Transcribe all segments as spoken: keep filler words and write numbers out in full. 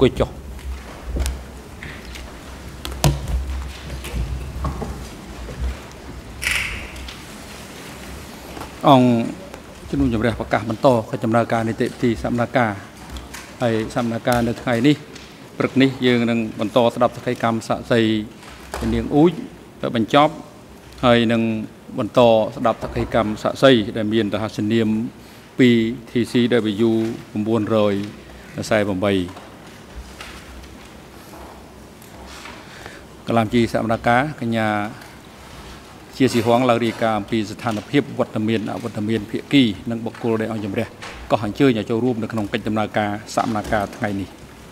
กุยจ่อองชุนุมจำเรียกประกาศบรรโตขจำนาการในเตตีสัมนาการไอสัมนาการในไทยนี้ปรึกนี้ยืนหนึ่งบรรโตสำหรับสกายกรรมสะใจเป็นเนียงอุ้ยแต่บรรจบให้หนึ่งบรรโตสำหรับสกายกรรมสะใจได้มีนทหารเนียมปีทีซีได้ไปอยู่บนบนรอยใส่บำใบกลามจีสัมนาการกัญญาเชียร์สีหวงลารีกาปีสถานเพียบวัฒนเมียนวัฒนเมียนเพียกี้นักบกโกลได้เอาจำเรียก็หันเชื่ออย่าโจรูปในขนมเป็นจำนาการสัมนาการไงนี้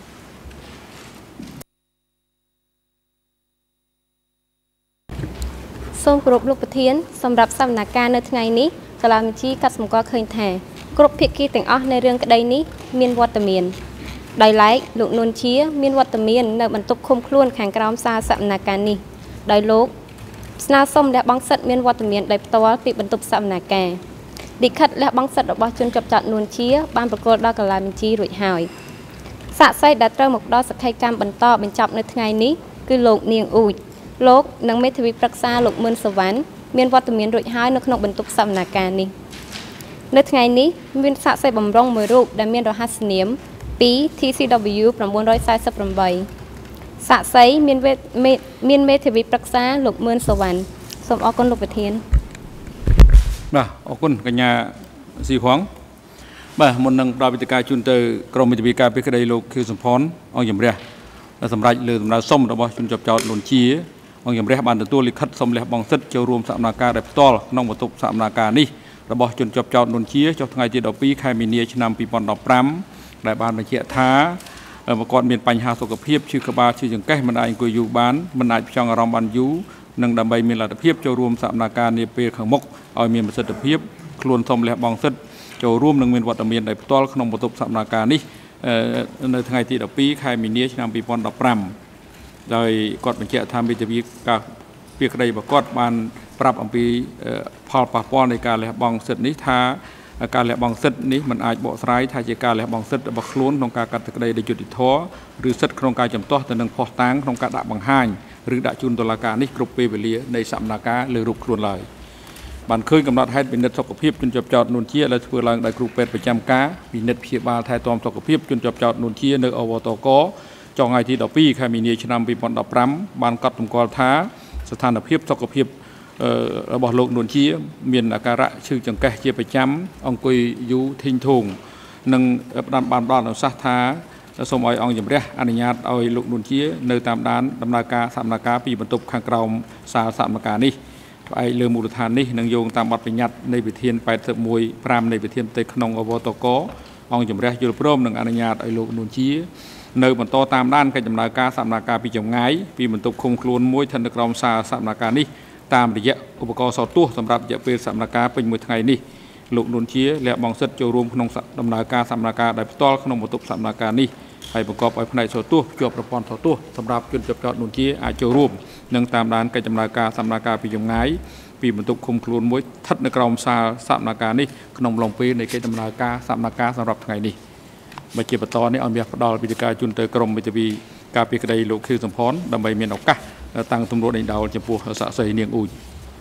ส้มกรุบลูกประเทียนสำหรับสัมนาการในไงนี้กลามจีกัดสมก็เคยแทงกรุบเพียกี้แต่งอ้อในเรื่องกระไดนี้เมียนวัฒนเมียนได้ไล่ลูกนนเชียเมียนวัฒนเมียนในบรรทุกคมคล้วนแข่งกรามซาสัมนาการนี้ได้โลกสนาส้มและบังสัตเมียนวัตเมียนได้ตัวปีบรรทุกสัมนาแกดิคัดและบังสัตดอกบอจนจับจัดนวลเชียบ้านประกอบดอกกลามินจีรุ่ยหายสะไซดัตเตอร์หมกดอกสกายกรรมบรรทอบเป็นจับในไงนี้คือโลกเนียงอุยโลกนังเมทวิปรักษาโลกเมืองสวรรค์เมียนวัตเมียนรุ่ยหายในขนมบรรทุกสัมนาแกนี้ในไงนี้มีสะไซบำรองมือรูปได้เมียนรหัสเนียมปีทีซีดับเบิลยูประมวลร้อยไซส์สับประใบสะไซเมียนเวเมียนเมทวิปรักษาโลกเมืองสวรรค์สมออกนลูกประเทียนบ่าออกนกัญญาสีหวงบ่ามนนังดาววิทยาจุนเตอร์กรมวิทยาการพิคดีโลกคือสมพรเอาอย่างเรียและสำหรับเรือสำหรับส้มระบจุนจับจอดหนุนชี้เอาอย่างเรียบานตัวลิขิตสมเรียบบองเซตเจ้ารวมสัมนาการได้ต่อน้องบรรทุกสัมนาการนี้ระบจุนจับจอดหนุนชี้จบทั้งไงจีดอปีใครมีเนียชนำปีปอนดอกพรำได้บานในเชียท้าเมื่อก่อนมีปัญหาสุขภาพชื่อกบาชื่อจังแก่มันได้กุยอยู่บ้านมันได้ช่องอารมณ์บันยูนังดำใบมีหลักเพียบเจ้ารวมสัมนาการในเปรขังมกเอามีประสิทธิภาพคลวนสมและบองเซตเจ้ารวมนังมีวัตเมียนในตัวขนมบรรทุกสัมนาการนี้ในทางไอทีดอกปีใครมีเนียชนำปีปอนดอกพรำโดยกอดเป็นเจ้าทำวิจารณ์การเปียกใดประกอบมันปรับอันปีพอปะป้อนในการและบองเซตนี้ท้าการและบองเซตนี้มันอาจบอกสไลด์ทายการและบองเซตบักคล้นของการกัดตะไคร้ในจุดติดท้อหรือเซตโครงการจำตัวแต่หนึ่งพอตั้งของการดับบางห้างหรือดัจุนตลาการนี้กรุบเปเวลีในสัมนาการหรือรูปคล้นลายบันเคยกำหนดให้เป็นเน็ตสกปรกจนจับจอดนุนเชียและเพื่อลังได้กรุบเป็ดประจำการมีเน็ตเพียบาไทยตอมสกปรกจนจับจอดนุนเชียในอวตกจองไอทีดอกปีใครมีเนียชนำปีปอนดับพรำบานกัดตุ่มกอลท้าสถานเพียบสกปรกระบบโลกนุนเชียมีนอาการะชื่อจังแก่เชียประจำองกุยยูทิ้งทงนังบานบานบานสัทธาสมัยองอย่างเรียอนุญาตเอาลูกนุนเชียในตามด้านดำนาการสัมนาการปีบรรทุกขังกราวสาสัมนาการนี้ไอเรือมูลฐานนี้นังโยงตามบัตรปริญญาในวิเทียนไปเสมวยพรามในวิเทียนเตะขนงอวตกองอย่างเรียยุโรปร่มนังอนุญาตไอลูกนุนเชียในบรรโตตามด้านการดำนาการสัมนาการปีจงไงปีบรรทุกคงคลุนมวยทันกราวสาสัมนาการนี้ตามระยะอุปกรณ์สอดตัวสำหรับจะเป็นสัมนาการเป็นมวยไทยนี่ลูกนุนเชียและบองเซตโจรวมขนมดำนาการสัมนาการได้ต่อขนมบรรทุกสัมนาการนี่ให้ประกอบไปภายในสอดตัวจวบประพรสอดตัวสำหรับจนจับจอดนุนเชียอาจโจรวมหนึ่งตามด้านการดำนาการสัมนาการปีจงไงปีบรรทุกคมคลุนมวยทัดในกราวสาสัมนาการนี่ขนมลงปีในการดำนาการสัมนาการสำหรับไทยนี่มาเกี่ยวกับตอนนี้เอาเมียพดอลปิฎกาจุนเตอร์กรมวิทยาการปีกระไดโลกคือสมพรดำใบเมียนออกกะตั้งตำรวจในดาวจำพวกสะใสเนียงอุย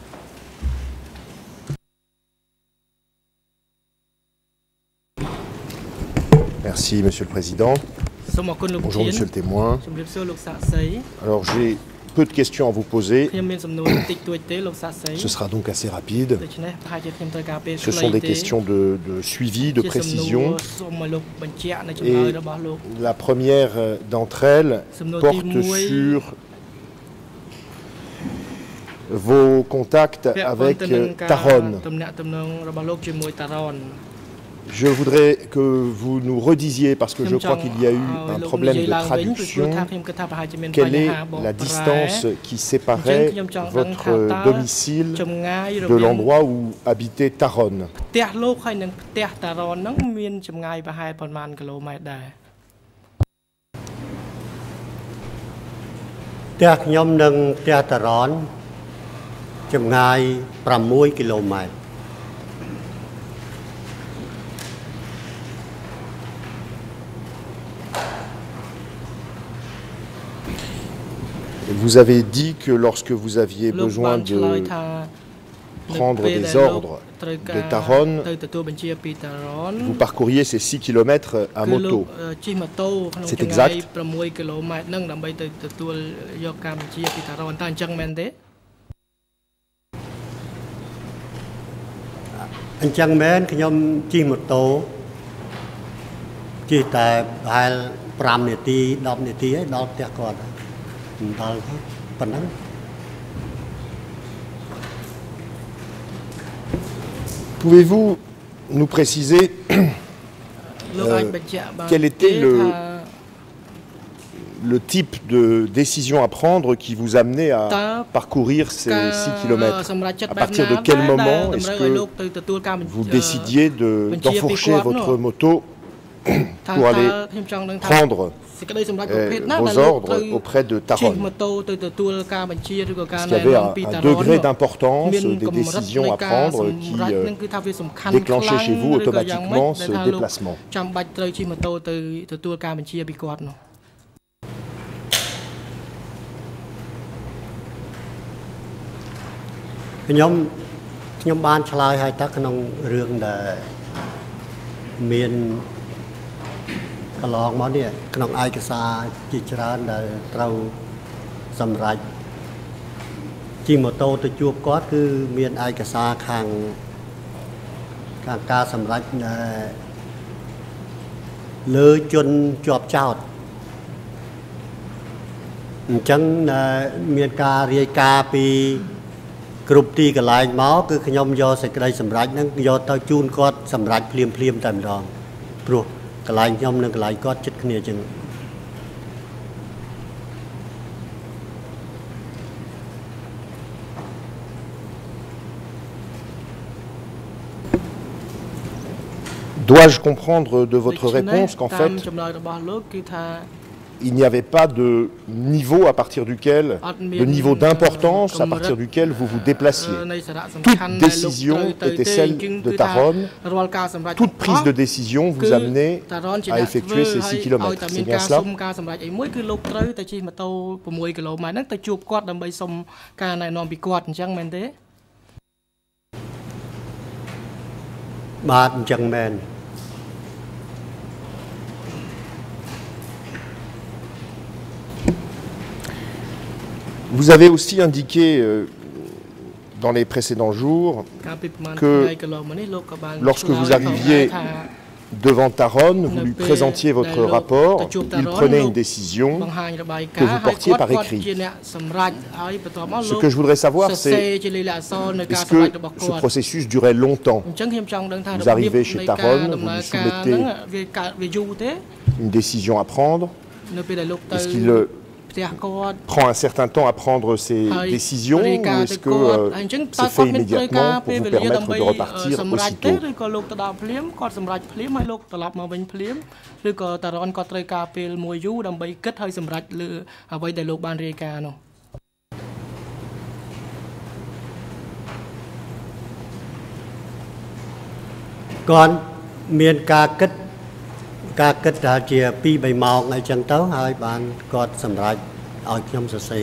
Merci Monsieur le Président. Bonjour Monsieur le témoin. Alors j'ai peu de questions à vous poser. Ce sera donc assez rapide. Ce sont des questions de, de suivi, de précision. Et la première d'entre elles porte sur vos contacts avec Taron. Je voudrais que vous nous redisiez, parce que je crois qu'il y a eu un problème de traduction, quelle est la distance qui séparait votre domicile de l'endroit où habitait Taron. kilomètres. 6 Vous avez dit que lorsque vous aviez besoin de prendre des ordres de Taron, vous parcouriez ces six kilomètres à moto. C'est exact? Anh chàng mến khi nhom chi một tố chỉ tại hai pram nè ti đọc nè ti ấy đọc tiếc còn đọc phầnนั้น Pouvez-vous nous préciser euh, quel était le, le type de décision à prendre qui vous amenait à parcourir ces six kilomètres? À partir de quel moment est-ce que vous décidiez de, d'enfourcher votre moto pour aller prendre euh, vos ordres auprès de Taron? Est-ce qu'il y avait un, un degré d'importance des décisions à prendre qui euh, déclenchait chez vous automatiquement ce déplacement? ខ្ញុំខ្ញុំបានឆ្លើយឲ្យតើក្នុងរឿងដែលមានកន្លងមកនេះក្នុងឯកសារជាច្រើនដែលត្រូវសម្រាប់ជិះម៉ូតូទៅជួបគាត់គឺមានឯកសារខាងខាងការសម្រាប់លើជនជាប់ចោតអញ្ចឹងមានការរាយការណ៍ពីគ្រប់ទីកន្លែងមកគឺខ្ញុំយកសេចក្តីសម្រេចហ្នឹងយកទៅជូនគាត់សម្រេចភ្លាមភ្លាមតែម្ដងព្រោះកន្លែងខ្ញុំនិងកន្លែងគាត់ជិតគ្នាចឹង Dois-je comprendre de votre réponse qu'en fait il n'y avait pas de niveau à partir duquel, de niveau d'importance à partir duquel vous vous déplaciez. Toute décision était celle de Taron, toute prise de décision vous amenait à effectuer ces six kilomètres. C'est bien cela? Vous avez aussi indiqué euh, dans les précédents jours que lorsque vous arriviez devant Taron, vous lui présentiez votre rapport, il prenait une décision que vous portiez par écrit. Ce que je voudrais savoir, c'est est-ce que ce processus durait longtemps? Vous arrivez chez Taron, vous lui soumettez une décision à prendre. Est-ce qu'il prend un certain temps à prendre ces décisions ou est-ce que euh, c'est fait immédiatement pour vous permettre de repartir aussitôt? Còn miền ca kết ca kết đã chia pi bảy màu ngày chân tấu hai bạn còn sầm lại ở trong sơ sài.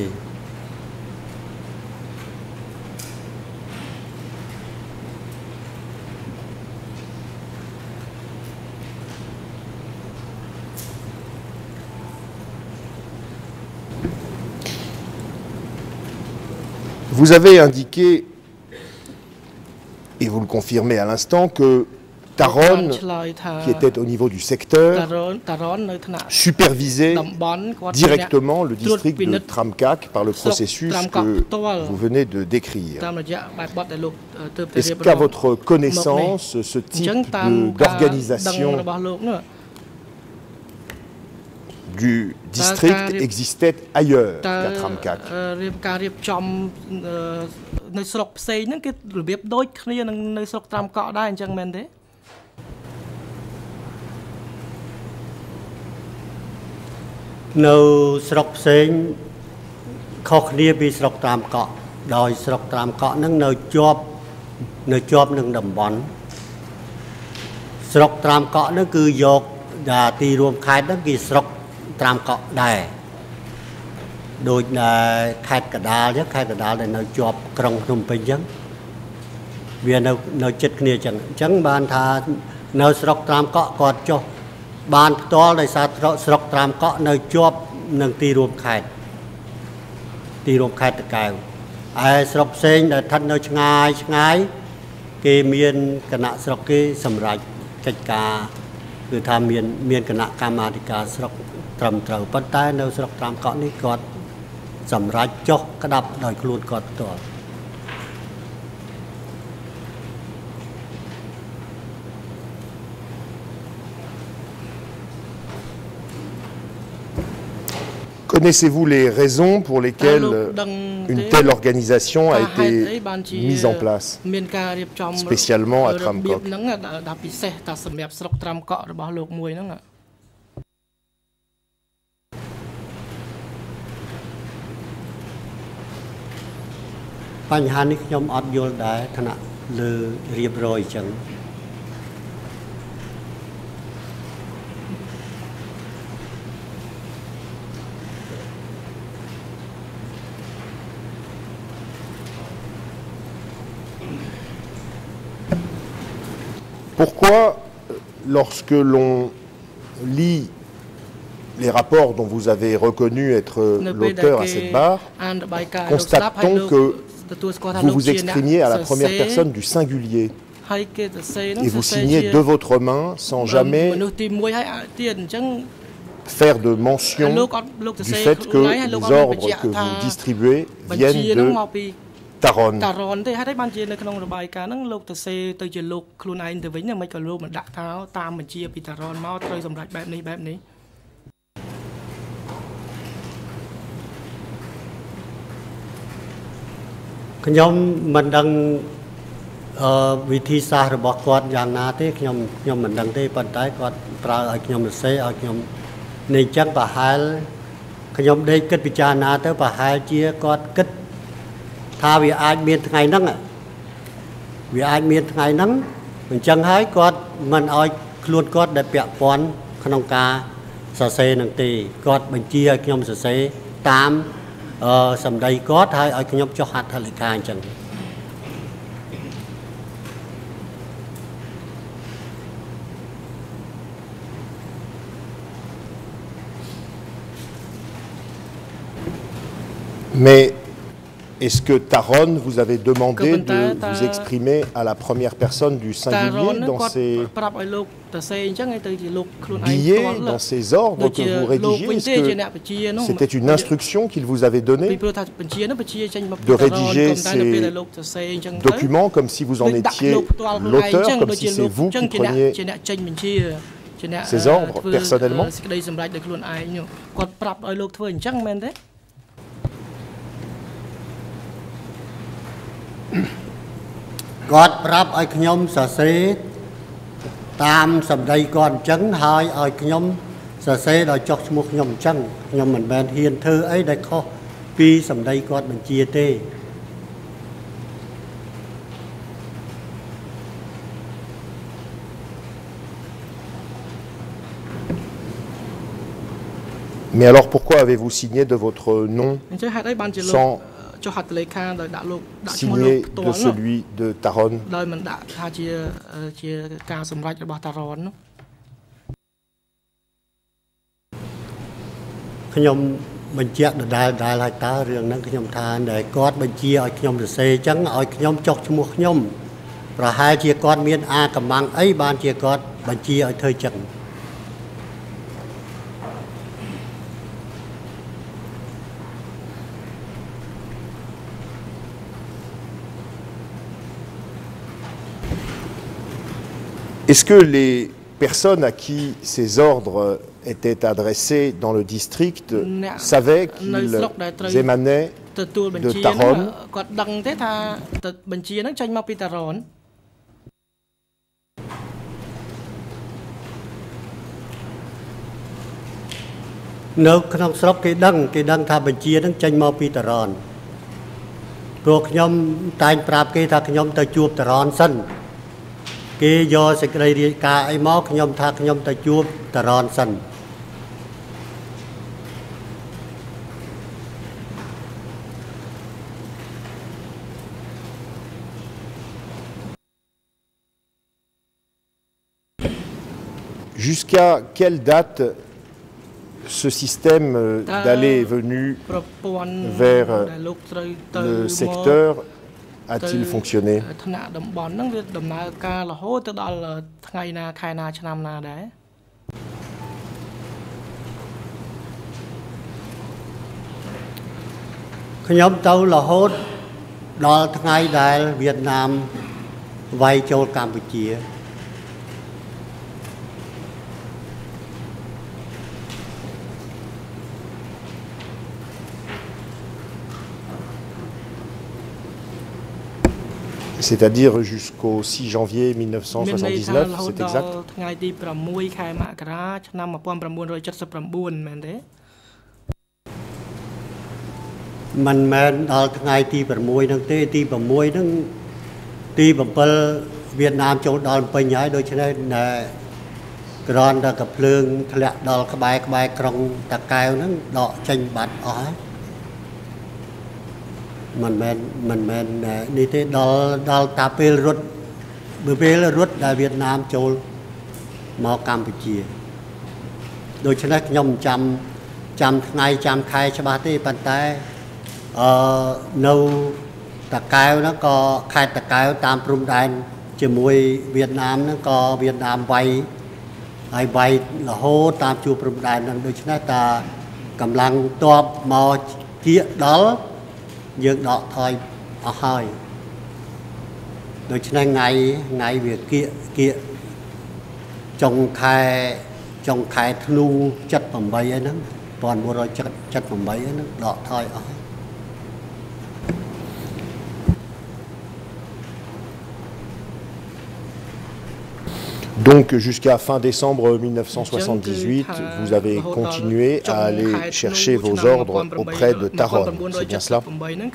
Vous avez indiqué, et vous le confirmez à l'instant, que Taron, qui était au niveau du secteur, supervisait directement le district de Tramkak par le processus que vous venez de décrire. Est-ce qu'à votre connaissance, ce type d'organisation du district existait ailleurs qu'à Tramkak? នៅស្រុកផ្សេងខុសគ្នាពីស្រុកត្រាំកក់ដោយស្រុកត្រាំកក់នឹងនៅជាប់នៅជាប់នឹងតំបន់ស្រុកត្រាំកក់នឹងគឺយកដែលទីរួមខេត្តនឹងគឺស្រុកត្រាំកក់ដែរโดยในแคดกระดาษเนี่ยแคดกระดาษในในจอบกรงนมไปยังเวียนในในจิตเนี่ยจังจังบานทาในสระตามเกาะกอดจ่อบานตัวในสระสระตามเกาะในจอบหนึ่งตีรวมแคดตีรวมแคดตะแกวไอ้สระเซงในทันในชงายชงายเกมีนคณะสระเกสำหรับกิจการคือทำมีนมีนคณะกรรมาธิการสระตรำเตาปัตตาในสระตามเกาะนี้กอดสำหรับจกกระดับโดยครูดกอดตัว Connaissez-vous les raisons pour lesquelles une telle organisation a été mise en place, spécialement à Tramcock? Pourquoi, lorsque l'on lit les rapports dont vous avez reconnu être l'auteur à cette barre, constate-t-on que vous vous exprimiez à la première personne du singulier et vous signez de votre main sans jamais faire de mention du fait que les ordres que vous distribuez viennent de Taron. ខ្ញុំមិនដឹងវិធីសាស្ត្ររបស់គាត់យ៉ាងណាទេខ្ញុំខ្ញុំមិនដឹងទេប៉ុន្តែគាត់ប្រើឲ្យខ្ញុំសរសេរឲ្យខ្ញុំនេះចឹងប្រហែលខ្ញុំដេកគិតពិចារណាទៅប្រហែលជាគាត់គិតថាវាអាចមានថ្ងៃហ្នឹងវាអាចមានថ្ងៃហ្នឹងអញ្ចឹងហើយគាត់មិនឲ្យខ្លួនគាត់ដែលពាក់ព័ន្ធក្នុងការសរសេរនឹងទេគាត់បញ្ជាឲ្យខ្ញុំសរសេរតាមអឺសម្ដីគាត់ហើយឲ្យខ្ញុំចុះហត្ថលេខាអញ្ចឹង Mais est-ce que Taron vous avait demandé de vous exprimer à la première personne du singulier dans ces billets, dans ces ordres que vous rédigez? Est-ce que c'était une instruction qu'il vous avait donnée de rédiger ces documents comme si vous en étiez l'auteur, comme si c'est vous qui preniez ces ordres personnellement? God ប្រាប់ឲ្យខ្ញុំសរសេរតាមសម្ដីគាត់អញ្ចឹងហើយឲ្យខ្ញុំសរសេរដោយចុះឈ្មោះខ្ញុំអញ្ចឹងខ្ញុំមិនមែនហ៊ានធ្វើអីដែលខុសពីសម្ដីគាត់បញ្ជាទេ Mais alors pourquoi avez-vous signé de votre nom sans signé de celui de Taron? ខ្ញុំបញ្ជាក់ដដែលដដែលឲ្យតើរឿងហ្នឹងខ្ញុំថាដែលគាត់បញ្ជាឲ្យខ្ញុំសរសេរអញ្ចឹងឲ្យខ្ញុំចុះឈ្មោះខ្ញុំប្រហែលជាគាត់មានអាកម្បាំងអីបានជាគាត់បញ្ជាឲ្យធ្វើអញ្ចឹង Est-ce que les personnes à qui ces ordres étaient adressés dans le district savaient qu'ils émanaient de Taron? នៅក្នុងស្រុកគេដឹងគេដឹងថាបញ្ជានឹងចេញមកពីតារ៉នព្រោះខ្ញុំតែងប្រាប់គេថាខ្ញុំទៅជួបតារ៉នសិន គេយកសេចក្តីរាយការណ៍អីមកខ្ញុំថាខ្ញុំទៅជួបតារ៉នសិន Jusqu'à quelle date ce système d'aller et venue vers le secteur a-t-il fonctionné? C'est-à-dire jusqu'au six janvier mille neuf cent soixante-dix-neuf, c'est exact? Mình menដល់ថ្ងៃទី6ហ្នឹងទេទី6ហ្នឹងទី7វៀតណាមចូលដល់ពេញហើយដូច្នេះក្រនតែកភ្លើងធ្លាក់ដល់ក្បែរក្បែរក្រុងតាកែវហ្នឹងដកចេញបាត់អស់ហើយមិនមែនមិនមែននេះទេដល់ដល់តាពេលរត់ពេលរត់ដែលវៀតណាមចូលមកកម្ពុជាដូច្នេះខ្ញុំចាំចាំថ្ងៃចាំខែច្បាស់ទេប៉ុន្តែអឺនៅតាកែវហ្នឹងក៏ខេត្តតាកែវតាមព្រំដែនជាមួយវៀតណាមហ្នឹងក៏វៀតណាមវាយហើយវាយរហូតតាមជួរព្រំដែនហ្នឹងដូច្នេះតាកម្លាំងទ័ពមកគៀកដល់យើងដកថយអស់ហើយដូច្នេះថ្ងៃថ្ងៃវាគៀកគៀកចុងខែចុងខែធ្នូเจ็ดสิบแปดហ្នឹង Donc jusqu'à fin décembre mille neuf cent soixante-dix-huit, vous avez continué à aller chercher vos ordres auprès de Taron, c'est bien cela?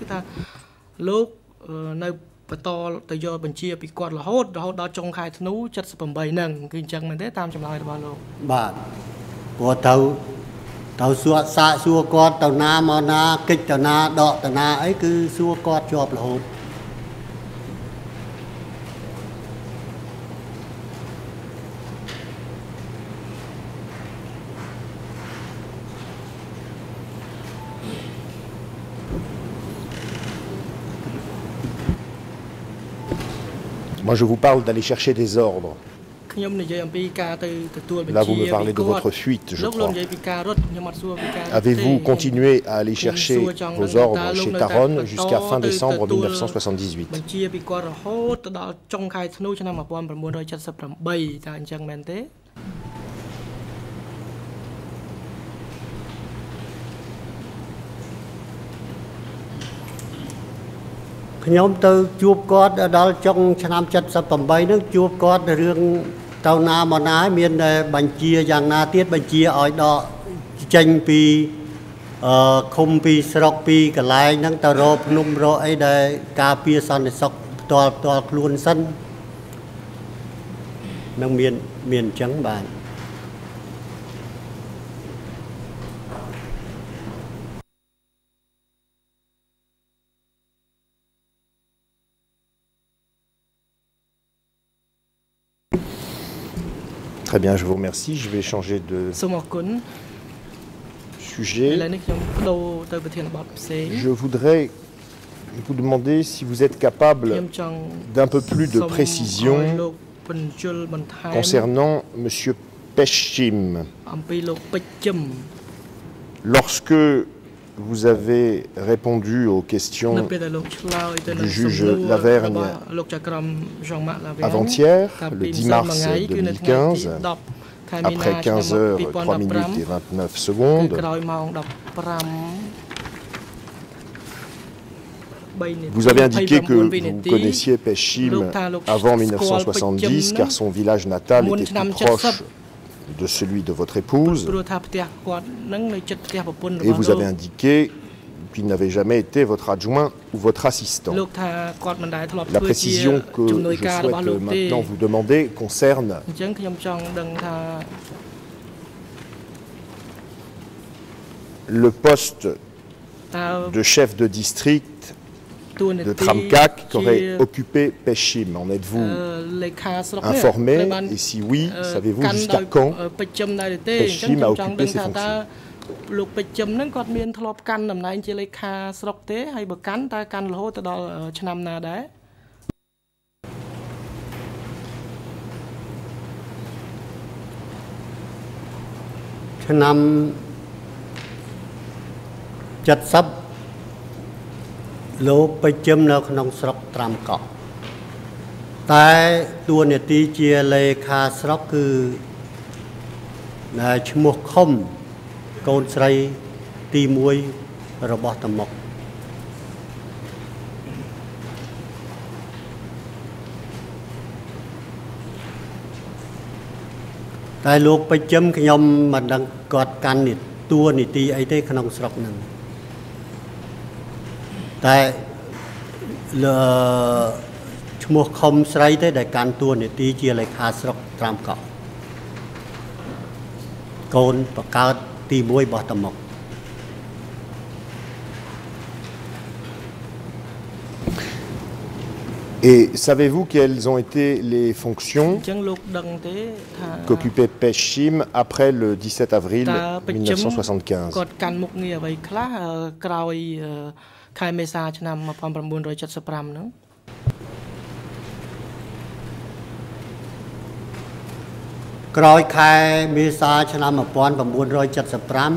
Moi, je vous parle d'aller chercher des ordres. Là, vous me parlez de votre fuite, je crois. Avez-vous continué à aller chercher vos ordres chez Taron jusqu'à fin décembre mille neuf cent soixante-dix-huit? Nhóm tôi chụp cót ở đó trong năm chất sắp tầm bay nước chụp cót riêng tàu na mà ná miền bánh chia dạng na tiết bánh chia ở đó tranh pi không pi sọc pi cả lại năng tàu rộp nôm rộ ấy đây cà pia son để sọc toa toa luôn sân năng miền miền trắng bàn. Très bien, je vous remercie. Je vais changer de sujet. Je voudrais vous demander si vous êtes capable d'un peu plus de précision concernant M. Pechim. Lorsque vous avez répondu aux questions du juge Lavergne avant-hier, le dix mars deux mille quinze, après quinze heures trois minutes et vingt-neuf secondes. Vous avez indiqué que vous connaissiez Pechim avant mille neuf cent soixante-dix car son village natal était plus proche de celui de votre épouse, et vous avez indiqué qu'il n'avait jamais été votre adjoint ou votre assistant. La précision que je souhaite maintenant vous demander concerne le poste de chef de district de Tramcac qu'aurait occupé Peshim. En êtes-vous informé? Et si oui, savez-vous jusqu'à quand Peshim a occupé ces fonctions? លោកពេជ្រជឹមហ្នឹងគាត់មានធ្លាប់កាន់តំណែងជាលេខាស្រុកទេហើយបើកាន់តើកាន់រហូតដល់ឆ្នាំណាដែរឆ្នាំเจ็ดสิบលោកពេជ្រជឹមនៅក្នុងស្រុកត្រាំកក់តែតួនាទីជាលេខាស្រុកគឺឈ្មោះខុំកូនស្រីទីមួយរបស់តមុកតែលោកពេជ្រជឹមខ្ញុំមិនដឹងគាត់កាន់តួនាទីអីទេក្នុងស្រុកហ្នឹងតែឈ្មោះខុំស្រីទេដែលកាន់តួនាទីជាលេខាស្រុកត្រាំកក់កូនបកើតទីមួយរបស់តមុក Et savez-vous quelles ont été les fonctions qu'occupait Peshim après le dix-sept avril mille neuf cent soixante-quinze? គាត់កាន់មុខងារអ្វីខ្លះក្រោយខែមេសាឆ្នាំmột nghìn chín trăm bảy mươi lămហ្នឹងក្រោយខែមេសាឆ្នាំmột nghìn chín trăm bảy mươi lăm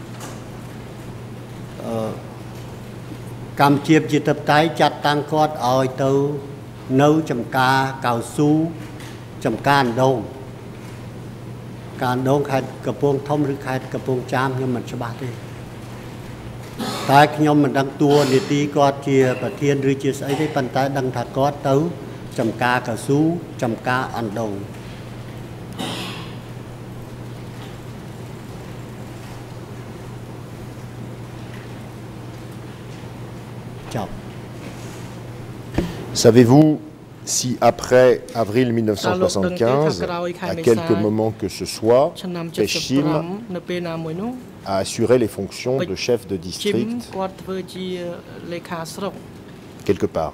អឺកម្ពុជាជាតបតៃចាត់តាំងគាត់ឲ្យទៅនៅចំការកៅស៊ូចំការអណ្ដូងការអណ្ដូងខេត្តកំពង់ធំឬខេត្តកំពង់ចាមខ្ញុំមិនច្បាស់ទេតែខ្ញុំមិនដឹងតួនាទីគាត់ជាប្រធានឬជាស្អីទេប៉ុន្តែដឹងថាគាត់ទៅចំការកៅស៊ូចំការអណ្ដូង Savez-vous si après avril mille neuf cent soixante-quinze, à quelques moments que ce soit, Peshim a assuré les fonctions de chef de district quelque part?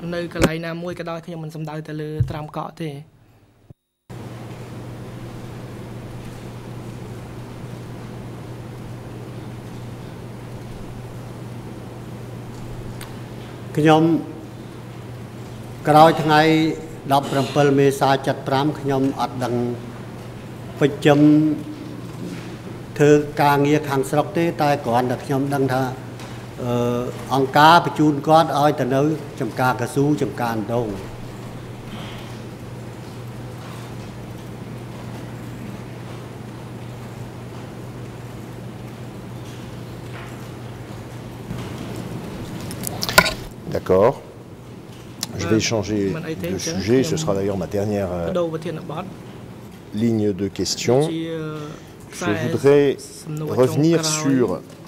ខ្ញុំក្រោយថ្ងៃដប់ប្រាំពិលមេសា칠nămខ្ញុំអត់ដឹងពេជ្រជឹមធ្វើការងារខាងស្រុកទេតែគ្រាន់តែខ្ញុំដឹងថាអង្គការបញ្ជូនគាត់ឲ្យទៅនៅចំការកស៊ូចំការអណ្ដូង D'accord. Je vais changer de sujet. Ce sera d'ailleurs ma dernière ligne de questions. Je voudrais revenir sur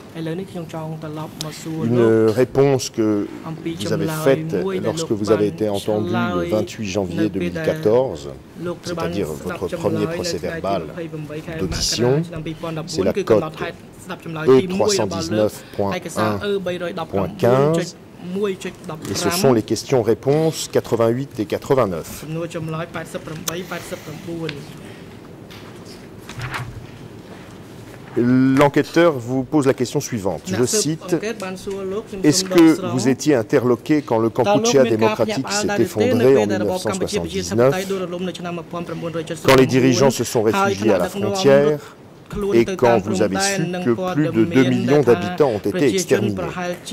une réponse que vous avez faite lorsque vous avez été entendu le vingt-huit janvier deux mille quatorze, c'est-à-dire votre premier procès-verbal d'audition. C'est la cote E trois cent dix-neuf point un point quinze. Et ce sont les questions-réponses quatre-vingt-huit et quatre-vingt-neuf. L'enquêteur vous pose la question suivante. Je cite, « Est-ce que vous étiez interloqué quand le Kampuchea démocratique s'est effondré en mille neuf cent soixante-dix-neuf, quand les dirigeants se sont réfugiés à la frontière, et quand vous avez su que plus de deux millions d'habitants ont été exterminés?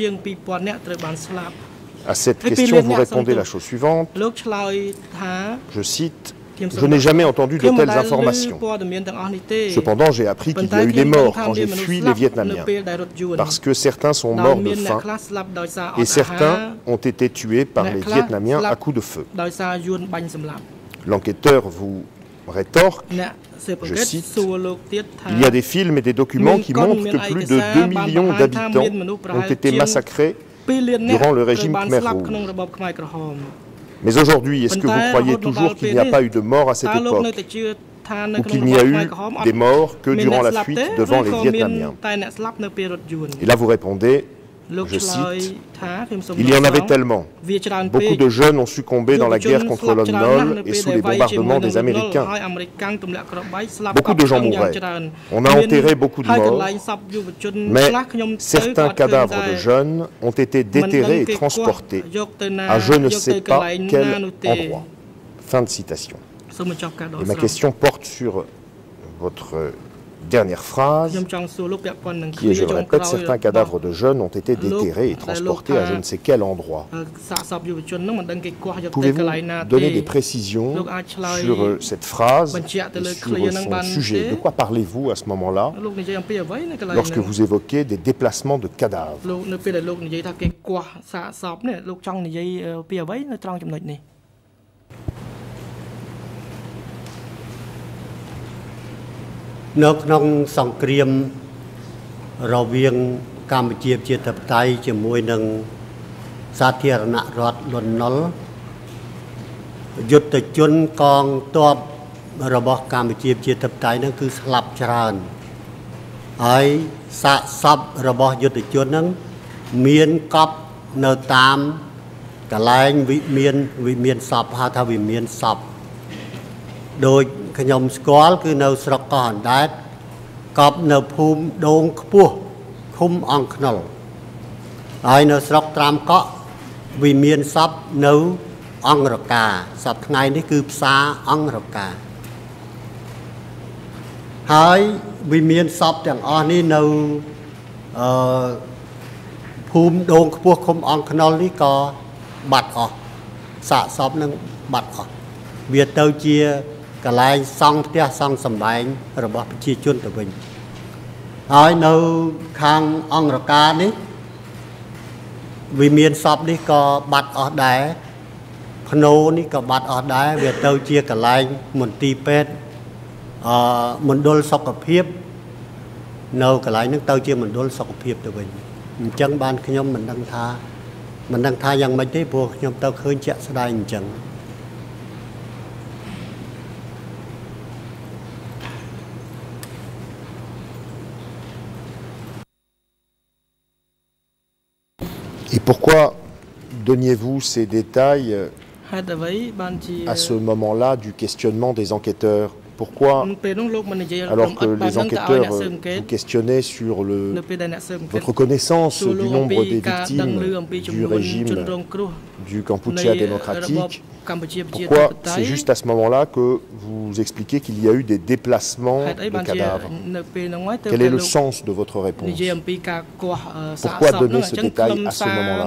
À cette question, vous répondez la chose suivante. Je cite, « Je n'ai jamais entendu de telles informations. Cependant, j'ai appris qu'il y a eu des morts quand j'ai fui les Vietnamiens, parce que certains sont morts de faim et certains ont été tués par les Vietnamiens à coups de feu. » L'enquêteur vous rétorque, je cite, « Il y a des films et des documents qui montrent que plus de deux millions d'habitants ont été massacrés durant le régime Khmer Rouge. Mais aujourd'hui, est-ce que vous croyez toujours qu'il n'y a pas eu de mort à cette époque, ou qu'il n'y a eu des morts que durant la fuite devant les Vietnamiens? » Et là, vous répondez, je cite, il y en avait tellement. Beaucoup de jeunes ont succombé dans la guerre contre l'O N N O L et sous les bombardements des Américains. Beaucoup de gens mouraient. On a enterré beaucoup de morts, mais certains cadavres de jeunes ont été déterrés et transportés à je ne sais pas quel endroit. Fin de citation. Et ma question porte sur votre dernière phrase, qui est, je le répète, certains cadavres de jeunes ont été déterrés et transportés à je ne sais quel endroit. Pouvez-vous donner des précisions sur cette phrase et sur son sujet? De quoi parlez-vous à ce moment-là lorsque vous évoquez des déplacements de cadavres? នៅក្នុងសង្គ្រាមរវាងកម្ពុជាប្រជាធិបតេយ្យជាមួយនឹងសាធារណរដ្ឋលន់នល់យុទ្ធជនកងទ័ពរបស់កម្ពុជាប្រជាធិបតេយ្យនឹងគឺស្លាប់ច្រើនហើយសាកសពរបស់យុទ្ធជននឹងមានកប់នៅតាមកន្លែងវិមានវិមានសពហៅថាវិមានសពដោយខ្ញុំស្គាល់គឺនៅស្រុកកោះអណ្ដែតកប់នៅភូមិដូងខ្ពស់ឃុំអង្គខ្នុលហើយនៅស្រុកត្រាំកក់វិមានសពនៅអង្គរកាសពថ្ងៃនេះគឺផ្សារអង្គរកាហើយវិមានសពទាំងអស់នេះនៅអឺភូមិដូងខ្ពស់ឃុំអង្គខ្នុលនេះក៏បាត់អស់សាកសពនឹងបាត់អស់វាទៅជាកន្លែងសង់ផ្ទះសង់សម្បែងរបស់ប្រជាជនទៅវិញហើយនៅខាងអង្គរកានេះវិមានសពនេះក៏បាត់អស់ដែរភ្នោនេះក៏បាត់អស់ដែរវាទៅជាកន្លែងមន្ទីរពេទ្យអឺមណ្ឌលសុខភាពនៅកន្លែងហ្នឹងទៅជាមណ្ឌលសុខភាពទៅវិញអញ្ចឹងបានខ្ញុំមិនដឹងថាមិនដឹងថាយ៉ាងម៉េចទេព្រោះខ្ញុំទៅឃើញជាក់ស្ដែងអញ្ចឹង Et pourquoi donniez-vous ces détails à ce moment-là du questionnement des enquêteurs? Pourquoi, alors que les enquêteurs vous questionnaient sur le, votre connaissance du nombre des victimes du régime du Kampuchea démocratique, pourquoi c'est juste à ce moment-là que vous expliquez qu'il y a eu des déplacements de cadavres? Quel est le sens de votre réponse? Pourquoi donner ce détail à ce moment-là?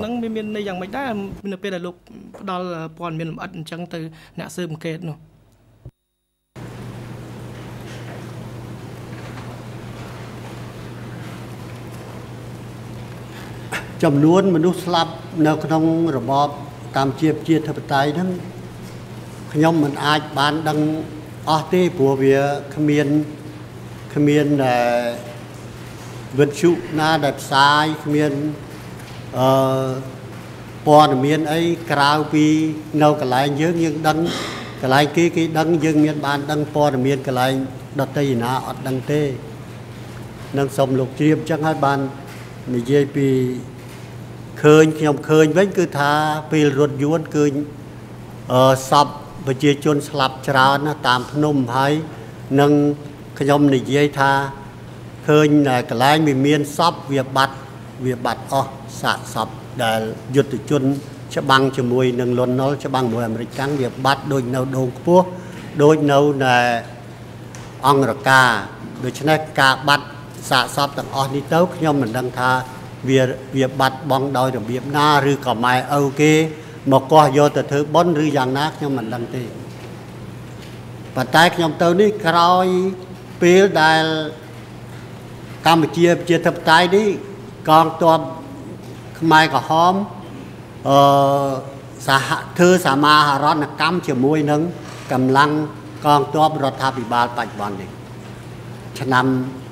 ចំនួនមនុស្សស្លាប់នៅក្នុងរបបកម្ពុជាប្រជាធិបតេយ្យហ្នឹងខ្ញុំមិនអាចបានដឹងអស់ទេព្រោះវាគ្មានគ្មានវិទ្យុណាដែលផ្សាយគ្មានអឺព័ត៌មានអីក្រៅពីនៅកន្លែងយើងយើងដឹងកន្លែងគេគេដឹងយើងមានបានដឹងព័ត៌មានកន្លែងដតីណាអត់ដឹងទេនឹងសូមលោកជ្រាបអញ្ចឹងហើយបាននិយាយពីឃើញខ្ញុំឃើញវិញគឺថាពេលរត់យួនគឺអឺសពប្រជាជនស្លាប់ច្រើនណាតាមភ្នំហើយនឹងខ្ញុំនិយាយថាឃើញកន្លែងវាមានសពវាបាត់វាបាត់អស់សាកសពដែលយុទ្ធជនច្បាំងជាមួយនឹងលន់នល់ច្បាំងជាមួយអាមេរិកកាំងវាបាត់ដូចនៅដូងខ្ពស់ដូចនៅនៅអង្គរកាដូច្នេះការបាត់សាកសពទាំងអស់នេះទៅខ្ញុំមិនដឹងថាវាវាបាត់បង់ដោយរបៀបណាឬក៏ម៉ែឪគេមកកោះយកទៅធ្វើបុណ្យឬយ៉ាងណាខ្ញុំមិនដឹងទេប៉ុន្តែខ្ញុំទៅនេះក្រោយពេលដែលកម្ពុជាប្រជាធិបតេយ្យនេះកងទ័ពខ្មែរក្រហមអឺសហធ្វើសមាហរណកម្មជាមួយនឹងកម្លាំងកងទ័ពរដ្ឋាភិបាលបច្ចុប្បន្ននេះឆ្នាំ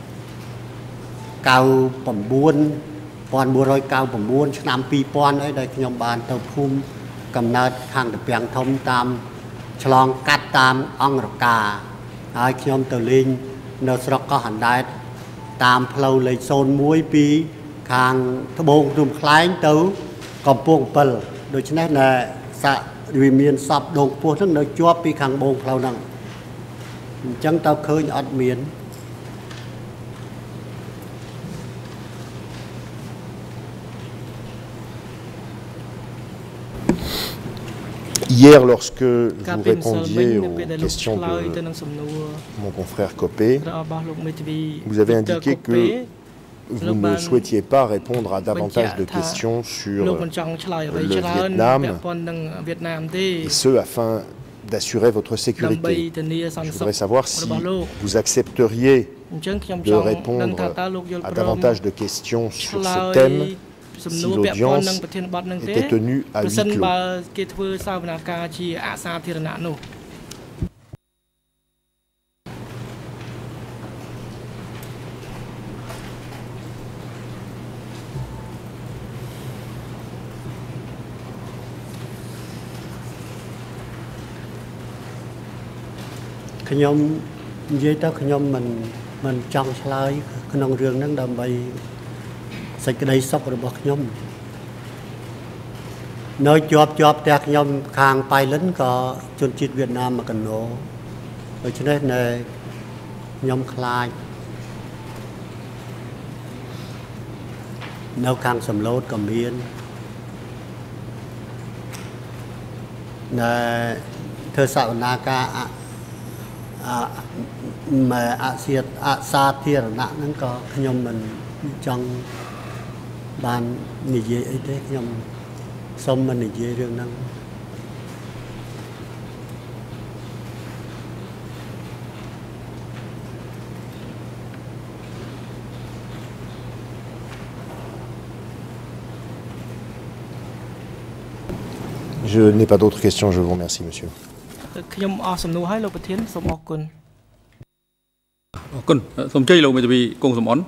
九九 1999ឆ្នាំពីរពាន់អីដែលខ្ញុំបានទៅភូមិកំណើតខាងតាពាំងធំតាមឆ្លងកាត់តាមអង្គរកាហើយខ្ញុំទៅលេងនៅស្រុកកោះអណ្ដែតតាមផ្លូវលេខ ศูนย์ មួយ ពីខាងត្បូងទុំខ្លែងទៅកំពង់ពិលដូច្នេះណែសាក់វិមានសពដងពោះហ្នឹងនៅជាប់ពីខាងបងផ្លូវហ្នឹងអញ្ចឹងតើឃើញអត់មាន Hier, lorsque vous répondiez aux questions de mon confrère Copé, vous avez indiqué que vous ne souhaitiez pas répondre à davantage de questions sur le Vietnam, et ce afin d'assurer votre sécurité. Je voudrais savoir si vous accepteriez de répondre à davantage de questions sur ce thème si l'audience était tenue à huis clos. ខ្ញុំនិយាយទៅខ្ញុំមិនមិនចង់ឆ្លើយក្នុងរឿងហ្នឹងដើម្បីសេចក្តីសុខរបស់ខ្ញុំនៅជាប់ជាប់ផ្ទះខ្ញុំខាងប៉ៃលិនក៏ជនជាតិវៀតណាមមកកណោដូច្នេះណែខ្ញុំខ្លាចនៅខាងសំឡូតក៏មានណែធ្វើសវនាការអអអាសៀតអសាធារណៈហ្នឹងក៏ខ្ញុំមិនចង់បាននិយាយអីទេខ្ញុំសូមមិននិយាយរឿងហ្នឹង Je n'ai pas d'autres questions, je vous remercie, monsieur. ខ្ញុំអស់សំណួរហើយលោកប្រធានសូមអរគុណអរគុណសូមជ័យលោកមេធាវីគង់សំអន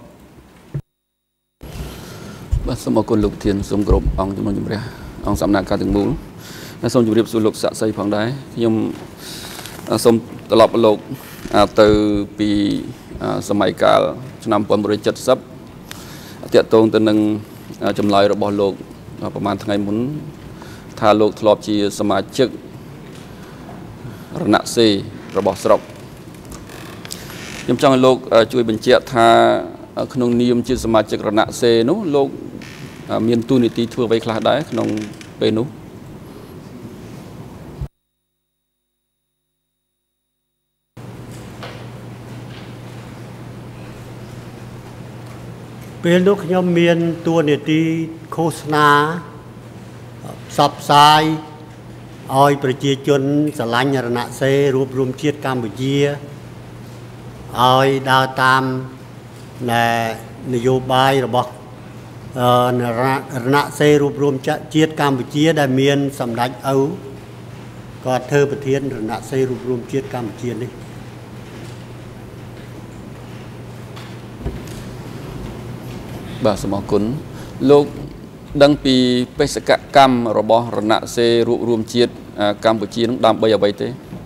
បាទសូមអរគុណលោកប្រធានសូមគោរពអង្គជំនុំជម្រះអង្គសំណាក់ការទាំងមូលសូមជម្រាបសួរលោកសាក់សីផងដែរខ្ញុំសូមត្រឡប់លោកទៅពីសម័យកាលឆ្នាំ nineteen seventy តាក់ទងទៅនឹងចម្លើយរបស់លោកប្រហែលថ្ងៃមុនថាលោកធ្លាប់ជាសមាជិករណសេរីរបស់ស្រុកខ្ញុំចង់ឲ្យលោកជួយបញ្ជាក់ថាក្នុងនាមជាសមាជិករណសេរីនោះលោកមានទូនីតិធ្វើអ្វីខ្លះដែរក្នុងពេលនោះពេលនោះខ្ញុំមានតួនាទីឃោសនាផ្សព្វផ្សាយឲ្យប្រជាជនស្រឡាញ់រណសេរីរួបរวมជាតិកម្ពុជាឲ្យដើរតាមនយោបាយរបស់រណសេរីរួបរวมជាតិកម្ពុជាដែលមានសម្ដេចឪគាត់ធ្វើប្រធានរណសេរីរួបរวมជាតិកម្ពុជានេះបាទសូមអរគុណលោកដឹងពីបេសកកម្មរបស់រណសេរីរួបរวมជាតិកម្ពុជានឹងដើម្បីអ្វីទេ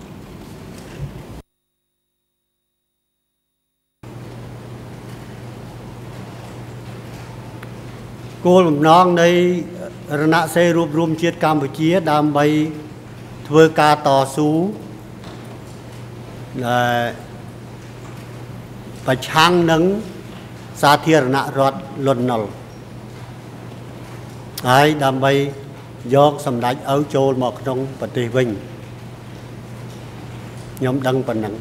គោលបំណងនៃរណសេរីរួបរวมជាតិកម្ពុជាដើម្បីធ្វើការតស៊ូប្រឆាំងនឹង សាធារណរដ្ឋលន់នល់ហើយដើម្បីយកសម្ដេចឪចូលមកក្នុងប្រទេសវិញខ្ញុំដឹងប៉ុណ្ណឹង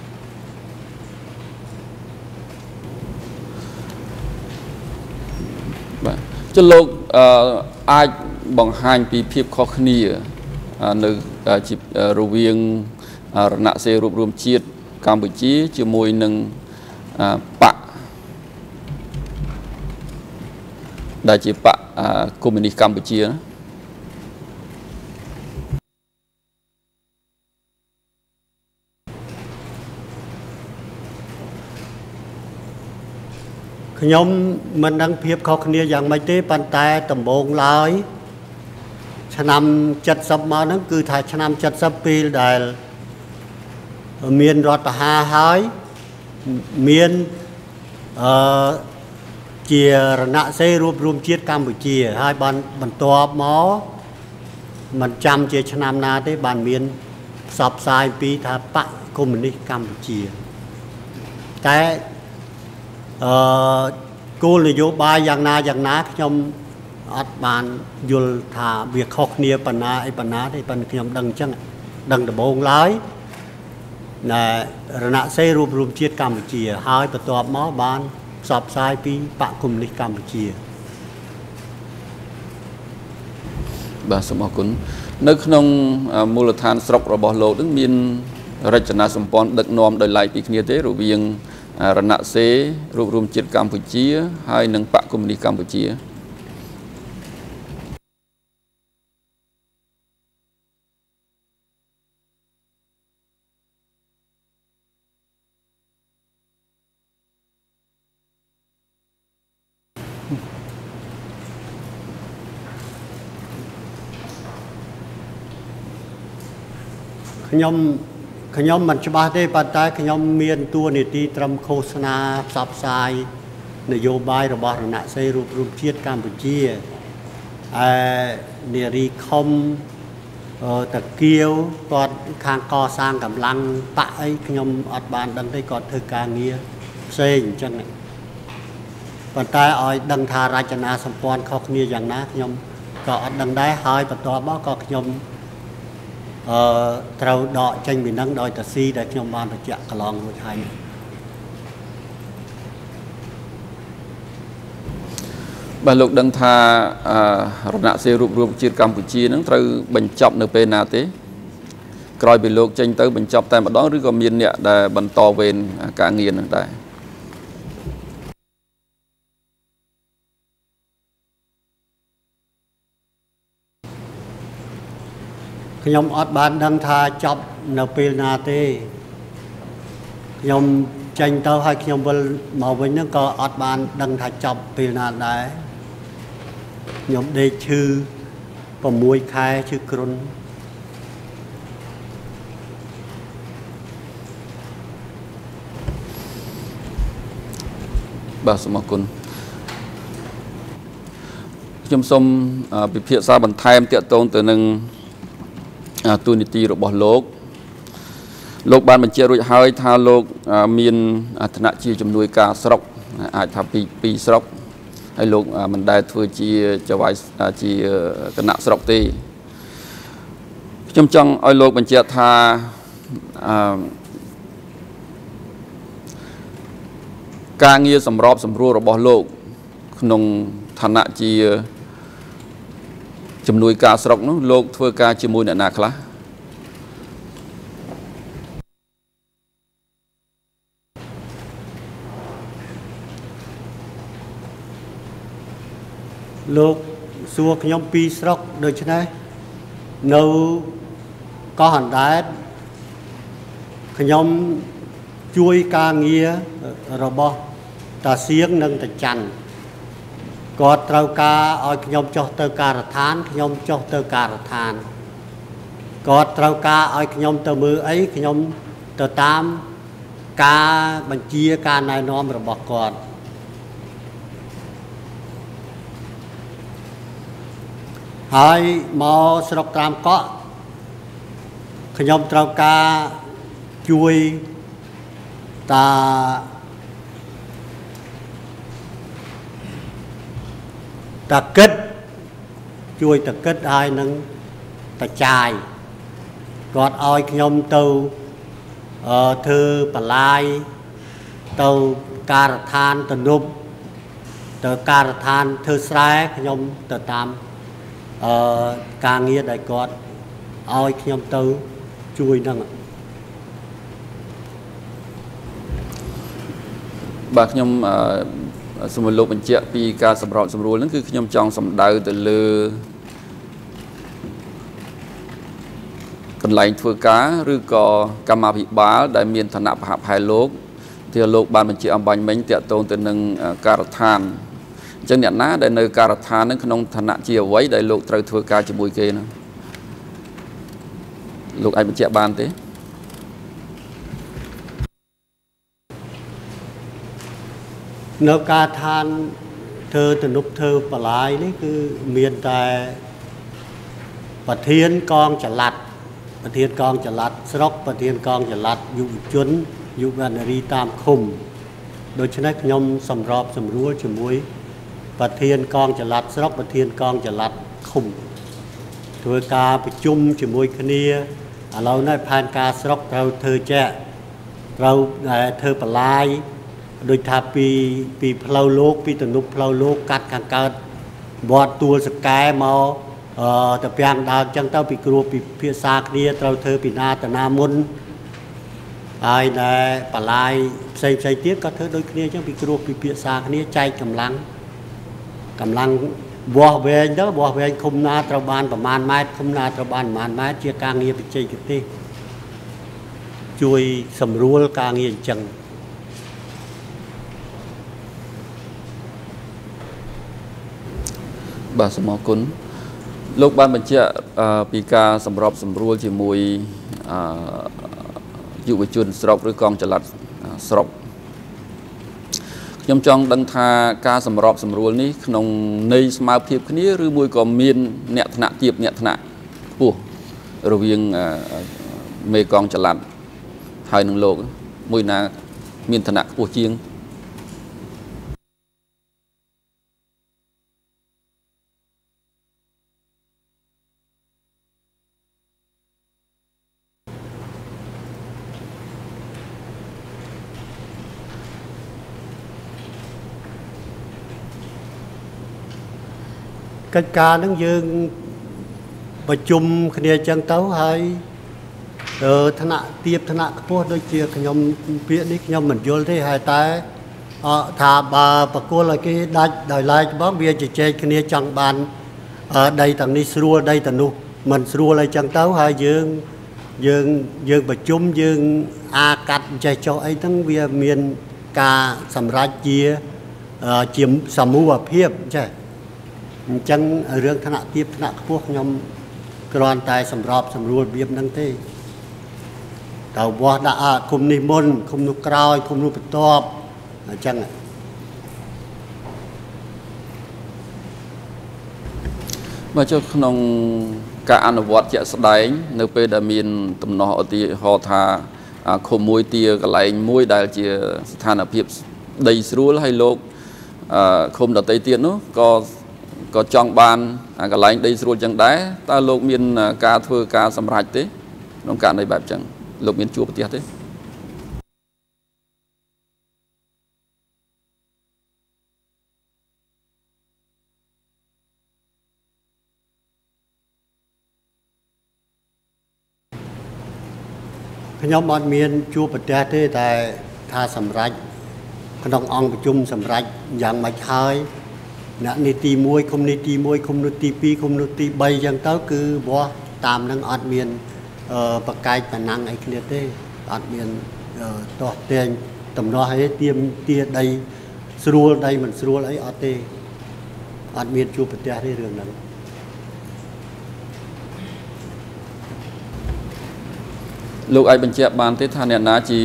បាទចុះលោកអាចបង្ហាញពីភាពខុសគ្នានៅរវាងរណសេរីរួបរวมជាតិកម្ពុជាជាមួយនឹងបក ដែលជាបកកុម្មុយនីសកម្ពុជាខ្ញុំមិនដឹងភាពខុសគ្នាយ៉ាងម៉េចទេប៉ុន្តែដំបូងឡើយឆ្នាំ seventy មកហ្នឹងគឺថាឆ្នាំ seventy ពេលដែលមានរដ្ឋប្រហារហើយមានអឺជារណសេរីរួបរวมជាតិកម្ពុជាហើយបានបន្ទាប់មកមិនចាំជាឆ្នាំណាទេបានមានផ្សព្វផ្សាយពីថាបកកុម្មុយនីសកម្ពុជាតែអឺគោលនយោបាយយ៉ាងណាយ៉ាងណាខ្ញុំអត់បានយល់ថាវាខុសគ្នាប៉ុណ្ណាអីប៉ុណ្ណាទេប៉ុន្តែខ្ញុំដឹងអញ្ចឹងដឹងដំបូងឡើយណែរណសេរីរួបរวมជាតិកម្ពុជាហើយបន្ទាប់មកបានផ្សព្វផ្សាយពីបកកុម្មុយនីសកម្ពុជាបាទសូមអរគុណនៅក្នុងមូលដ្ឋានស្រុករបស់លោកនឹងមានរចនាសម្ព័ន្ធដឹកនាំដោយឡែកពីគ្នាទេរវាងរណសេរីរួបរวมជាតិកម្ពុជាហើយនិងបកកុម្មុយនីសកម្ពុជាខ្ញុំខ្ញុំមិនច្បាស់ទេប៉ុន្តែខ្ញុំមានតួនាទីត្រឹមឃោសនាផ្សព្វផ្សាយនយោបាយរបស់រណសេរីរួបរวมជាតិកម្ពុជាអឺនារីខំតាគៀវគាត់ខាងកសាងកម្លាំងបកអីខ្ញុំអត់បានដឹងទេគាត់ធ្វើការងារផ្សេងអញ្ចឹងប៉ុន្តែឲ្យដឹងថារចនាសម្ព័ន្ធខុសគ្នាយ៉ាងណាខ្ញុំក៏អត់ដឹងដែរហើយបន្ទាប់មកក៏ខ្ញុំអឺត្រូវដកចេញពីនឹងដោយតាស៊ីដែលខ្ញុំបានបញ្ជាក់កន្លងរួចហើយបាទលោកដឹងថារណសេរីរួបរวมជាតិកម្ពុជានឹងត្រូវបញ្ចប់នៅពេលណាទេក្រោយពីលោកចេញទៅបញ្ចប់តែម្ដងឬក៏មានអ្នកដែលបន្តវេនការងារនឹងដែរខ្ញុំអត់បានដឹងថាចប់នៅពេលណាទេខ្ញុំចេញទៅហើយខ្ញុំវិលមកវិញហ្នឹងក៏អត់បានដឹងថាចប់ពេលណាដែរខ្ញុំដេកឈឺ6ខែឈឺគ្រុនបាទសូមអរគុណខ្ញុំសូមពិភាក្សាបន្ថែមទាក់ទងទៅនឹងទូនីតិរបស់លោកលោកបានបញ្ជាក់រួចហើយថាលោកមានឋានៈជាជំនួយការស្រុកអាចថាពីពីស្រុកហើយលោកមិនដែលធ្វើជាចៅហ្វាយជាគណៈស្រុកទេខ្ញុំចង់ឲ្យលោកបញ្ជាក់ថាការងារសម្របសម្រួលរបស់លោកក្នុងឋានៈជាជំនួយការស្រុកនោះលោកធ្វើការជាមួយអ្នកណាខ្លះលោកសួរខ្ញុំពីស្រុកដូច្នេះនៅកោះអណ្ដែតខ្ញុំជួយការងាររបស់តាសៀងនិងតាច័ន្ទគាត់ត្រូវការឲ្យខ្ញុំចុះទៅការដ្ឋានខ្ញុំចុះទៅការដ្ឋានគាត់ត្រូវការឲ្យខ្ញុំទៅមើលអីខ្ញុំទៅតាមការបញ្ជាការណែនាំរបស់គាត់ហើយមកស្រុកត្រាំកក់ខ្ញុំត្រូវការជួយតាតាគិតជួយតាគិតហើយនឹងតាចាយគាត់ឲ្យខ្ញុំទៅអឺធ្វើបលាយទៅការដ្ឋានទំនប់ទៅការដ្ឋានធ្វើស្រែខ្ញុំទៅតាមអឺការងារដែលគាត់ឲ្យខ្ញុំទៅជួយហ្នឹងបាទខ្ញុំអឺសូមលោកបញ្ជាក់ពីការសម្របសម្រួលហ្នឹងគឺខ្ញុំចង់សម្ដៅទៅលើកន្លែងធ្វើការឬក៏កម្មាភិបាលដែលមានឋានៈប្រហាក់ប្រហែលលោកที่លោកបានបញ្ជាអំបញ្ញមិញតាក់ទងទៅនឹងការដ្ឋានអញ្ចឹងអ្នកណាដែលនៅការដ្ឋានហ្នឹងក្នុងឋានៈជាអ្វីដែលលោកត្រូវធ្វើការជាមួយគេហ្នឹងលោកអាចបញ្ជាក់បានទេនៅការដ្ឋានเธอตนุบเธอปลายนี่คือเมียนแต่ประเทียนกองจะลัดประเทียนกองจะลัดสรกประเทียนกองจะลัดอยู่จนอยู่กันรีตามคุมโดยฉะนั้นยมสำรอบสำรู้จมุยประเทียนกองจะลัดสรกประเทียนกองจะลัดคุมตัวกาประจุมจมุยคเนียเราในผ่านกาสรกเราเธอแจ้เราเธอปลายโดยทาปีปีพลาวโลกปีตนุบพลาวโลกกัดขังกัดบอดตัวสกายมาแต่เพียงดาวจังเต้าปีกรัวปีเพียซาคเนียเราเธอปีนาตนามุนไอ้ในปลายใส่ใส่เตี้ยก็เธอโดยคเนียจังปีกรัวปีเพียซาคเนียใจกำลังกำลังบัวเวงเด้อบัวเวงคุมนาตระบานประมาณไม้คุมนาตระบานประมาณไม้เจียกางเงียไปใจกิติช่วยสำรวจกางเงียจังบาสมอกุลโลกบ้านบัญชีปีกาสำรอบสำรวจจีมวยอยู่วิจุนสรบหรือกองจลัดสรบยมจองดังทาการสำรอบสำรวจนี้ขนมในสมาเพียบคนี้หรือมวยก็มีนเนตนาเทียบเนตนาปูเราเวียงเมกองจลัดไทยหนึ่งโลกมวยนามีนธนาปูเชียงการการนั่งยืนประชุมคณะจังเต้าให้ธนาเตียบธนาพวกโดยเชี่ยขยมเปียนี้ขยมเหมือนโยนที่หายตายถาบาปะกัวอะไรก็ได้ได้ไล่บ้างเบียจะเจคณะจังบานได้ต่างนี้สัวได้ต่างนู้มันสัวอะไรจังเต้าให้ยืนยืนยืนประชุมยืนอากัดใจเจ้าไอ้ทั้งเวียเมียนกาสำรัจเจียเจียมสมุวเพียบใช่จังเรื่องธนาเทียบธนาพวกยมกรอนตายสำรอบสำรวจเบียบนั่งเต้แต่ว่าด่าคุมนิมนต์คุมนุกรอยคุมนุปตอบจังเมื่อเจ้าขนมการอนุวัตเจสไดน์ในเปดามินตำนอตีฮอธาขมวยเตียกไหลมวยได้เจียสถานภิบได้สู้ให้โลกคมดัดไตเตียนนู้ก็ก็จองบานก็ไหลได้สู้จังได้ตาโลกมีนการเพื่อการสำรัจเต้น้องการในแบบจังโลกมีนชัวปฏิเสธขยมบอลเมียนชัวปฏิเสธแต่ถ้าสำรัจขนมองประชุมสำรัจอย่างไม่ใช่นะนิติมวยคมนิติมวยคมนิติปีคมนิติใบอย่างเต้าคือบ่ตามนังอัดเมียนประกายปนังไอ้เคลียเต้อัดเมียนต่อเตียงตำนอให้เตรียมเตียใดสรัวใดมันสรัวไอ้อัดเต้อัดเมียนจูปฏิให้เรื่องนั้นลูกไอ้บัญชีบานที่ท่านเนี่ยนะจี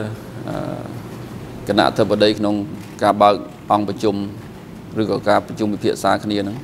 คณะเทบดีขนมกาบาองประชุมหรือการประชุมวิพากษาคณีนั้น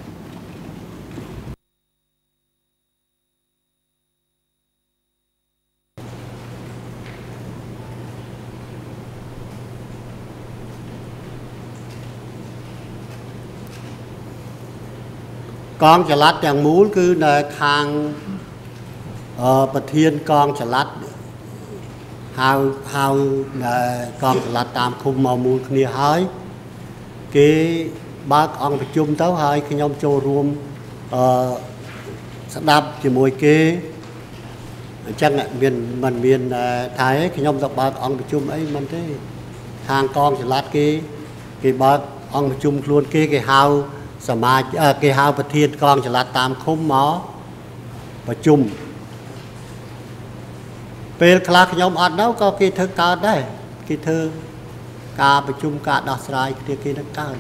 กองจะรัดอย่างมูลคือในทางประเทียนกองจะรัดหาวหาวในกองจะรัดตามคุมมามูลคณีหายเกี่บางองประชุมเต้าหายขยมโจรวมสดับจมวยเกจังเมียนมันเมียนไทยขยมตบบางองประชุมไอ้มันที่ทางกองจะรัดเกเกี่บางองประชุมคล้วนเกเกี่หาวสมาเกี่หาวประเทียนกองจะรัดตามคุมหมอประชุมเป็นคลาขยมอัดแล้วก็เกี่เธอการได้เกี่เธอการประชุมการดัสไลเกี่ยเกี่นักการ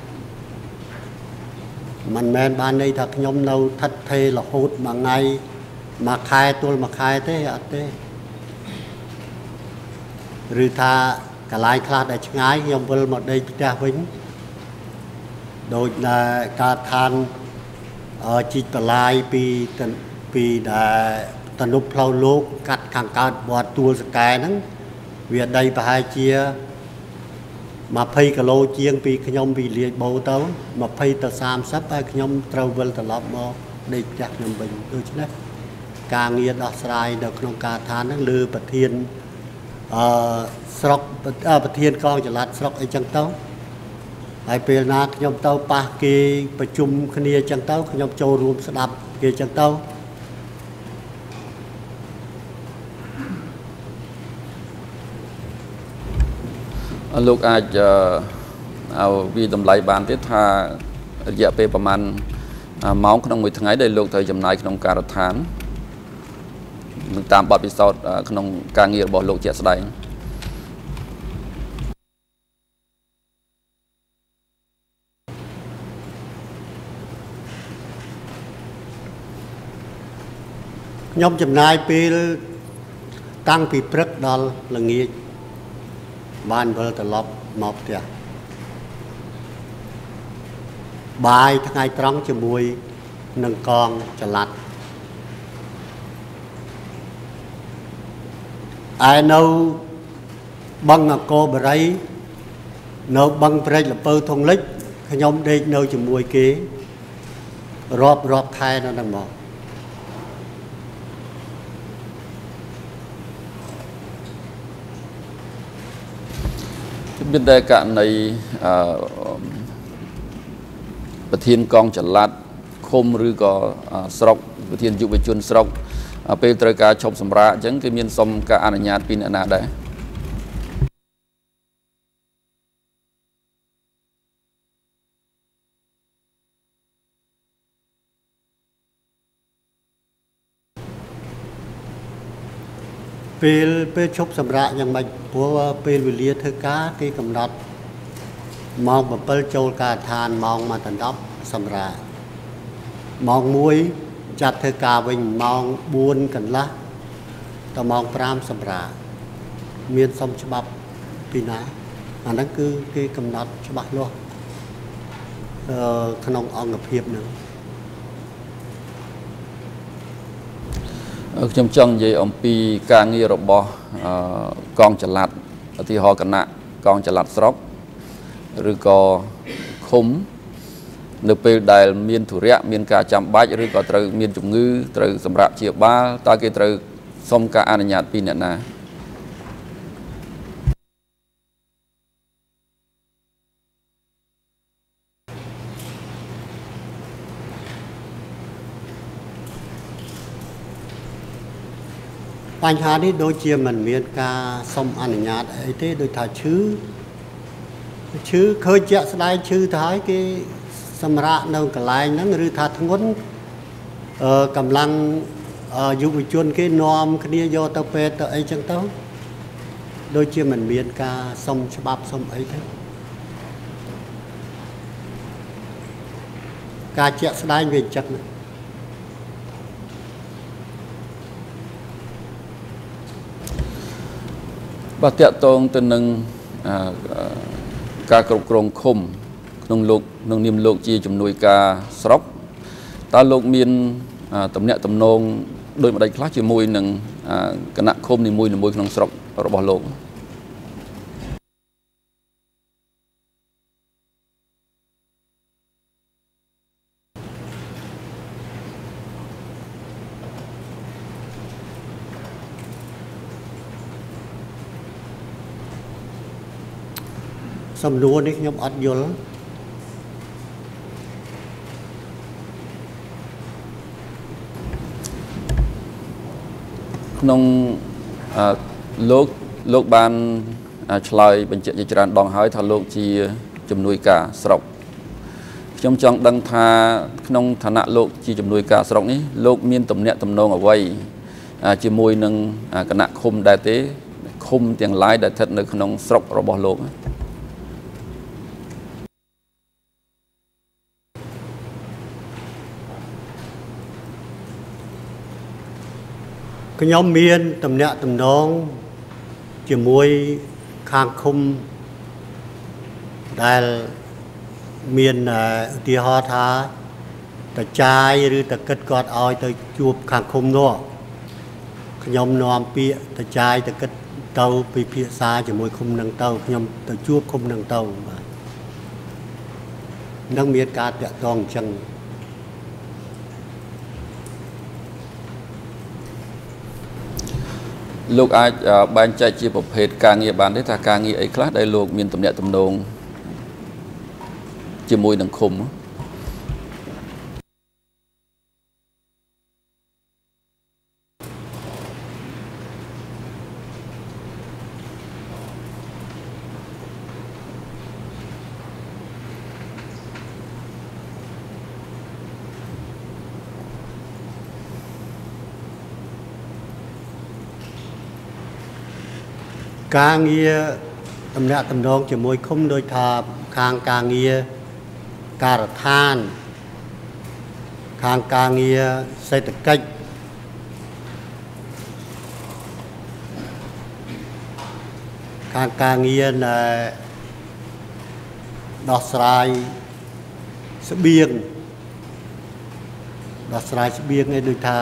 มันแมนบานในถักยมเราทัดเทหลอกหูดมาไงมาคายตัวมาคายเต้อัดเต้หรือถ้ากระไรคลาดได้ช่างไงยมเวลหมดได้จะวิ่งบโดยการทานจิตลายปีปีได้ตนุพลาวโลกกัดขังการบอดตัวสกายนั้นเวียดใดไปหายเจียมาเพย์กะโลเจียงปีขยมปีเลียโบเต้ามาเพย์ตะสามซับไปขยมเตาเวลตลอดมาได้จากยมบินโดยเฉพาะการเงียดอัศรัยเด็กนองการทานนั้นลือประเทียนสระประเทียนกองจลัดสระไอจังเต้าไอเปลนาขยมเต้าปะเกประชุมคณีจังเต้าขยมโจรวมสดับเกจังเต้าลูกอาจจะเอาวีดำไลบานที่ท่าระยะไปประมาณเมาส์ขนมมือทั้งไงได้ลูกเธอจำนายขนมการทานตามบทพิสูจน์ขนมการเงียบบอกลูกเจ็ดสไลด์ยมจำนายปีตั้งปีพฤกษ์ดอลละเงียบ้านเบลตลบมอบเตียบายทั้งไงตรังจะมวยหนึ่งกองจะลัดไอ้เราบังโกบไรเราบังเปรย์ละเปิดทงเล็กขยมได้เราจะมวยเก๋รอบรอบไทยนั่นหมดเป็นได้การในประเทศกองจัดลัดคมหรือก็สระประเทศยุบชนสระเป็นตรการชมสำราญจังคือมีสมการอนุญาตปีนนาได้เปลเปลชบสำราญยังไม่เพราะว่าเปลวิเลียเธอกาที่กำลังมองแบบเปลโจลการทานมองมาตันดับสำราญมองมวยจัดเธอกาวิ่งมองบุญกันละแต่มองพรามสำราญเมียนสมฉบับปีนะอันนั้นคือคือกำหนดฉบับล้วนขนมอ่องกับเพียบหนึ่งจำจังยี่อมปีการเงียรบกองจลัดที่หอกันนะกองจลัดสระหรือก็คุมในปีใดมีนถุเรียมีนการจำบัตรหรือก็ตรึมีนจุงงือตรึสำหรับเชียบ้าตาเกตรึสมการอนุญาตปีเนี่ยนะปัญหานี้โดยเจียมันมีการสมอนุญาตไอ้ที่โดยถ่ายชื่อชื่อเคยเจาะสไลด์ชื่อท้ายที่สำระนกลายนั้นหรือถ่ายทั้งวันกำลังยุบจวนที่นอมคดีโยตเปตไอ้จังเต้าโดยเจียมันมีการสมฉบับสมไอ้ที่การเจาะสไลด์เป็นจักรบัตรตรงตัวหนึ่งการกรบกรองคมนงลูกนงนิมลูกจีจำนวนการสระตาลูกมีนตำเนะตำนงโดยมาได้คลาสจีมวยหนึ่งคณะคมในมวยในมวยนงสระระบอบโลกสำนวนนี้ยมอัดยลนงโลกโลกบานชลายเป็นเจริญจรันดองหายทาโลกจีจำนวนกาสระจงจังดังทานงฐานะโลกจีจำนวนกาสระนี้โลกมีนตำเนะตำนงเอาไว้จีมวยหนึ่งคณะคมได้เตะคมเตียงไล่ได้ทัดในขนมสระระบอบโลกขยมเมียนตำเนะตำนองจะมวยคางคุมได้មានទីហោថាតចាយឬតកិតគាត់ឲ្យទៅជួបខាងឃុំនោះខ្ញុំនាំពាក្យតចាយតកិតទៅពិភាក្សាជាមួយឃុំនឹងទៅខ្ញុំទៅជួបឃុំនឹងទៅបាទនឹងមានការតាក់ទងអញ្ចឹងលោកអាចបែងចែកជាប្រភេទការងារបានទេថាការងារអីខ្លះដែលលោកមានទំនាក់ទំនងជាមួយនឹងឃុំការងារតំណាក់តំណងជាមួយឃុំដោយថាខាងការងារការដ្ឋានខាងការងារសេដ្ឋកិច្ចខាងការងារនៅដោះស្រាយស្បៀងដោះស្រាយស្បៀងនេះដូចថា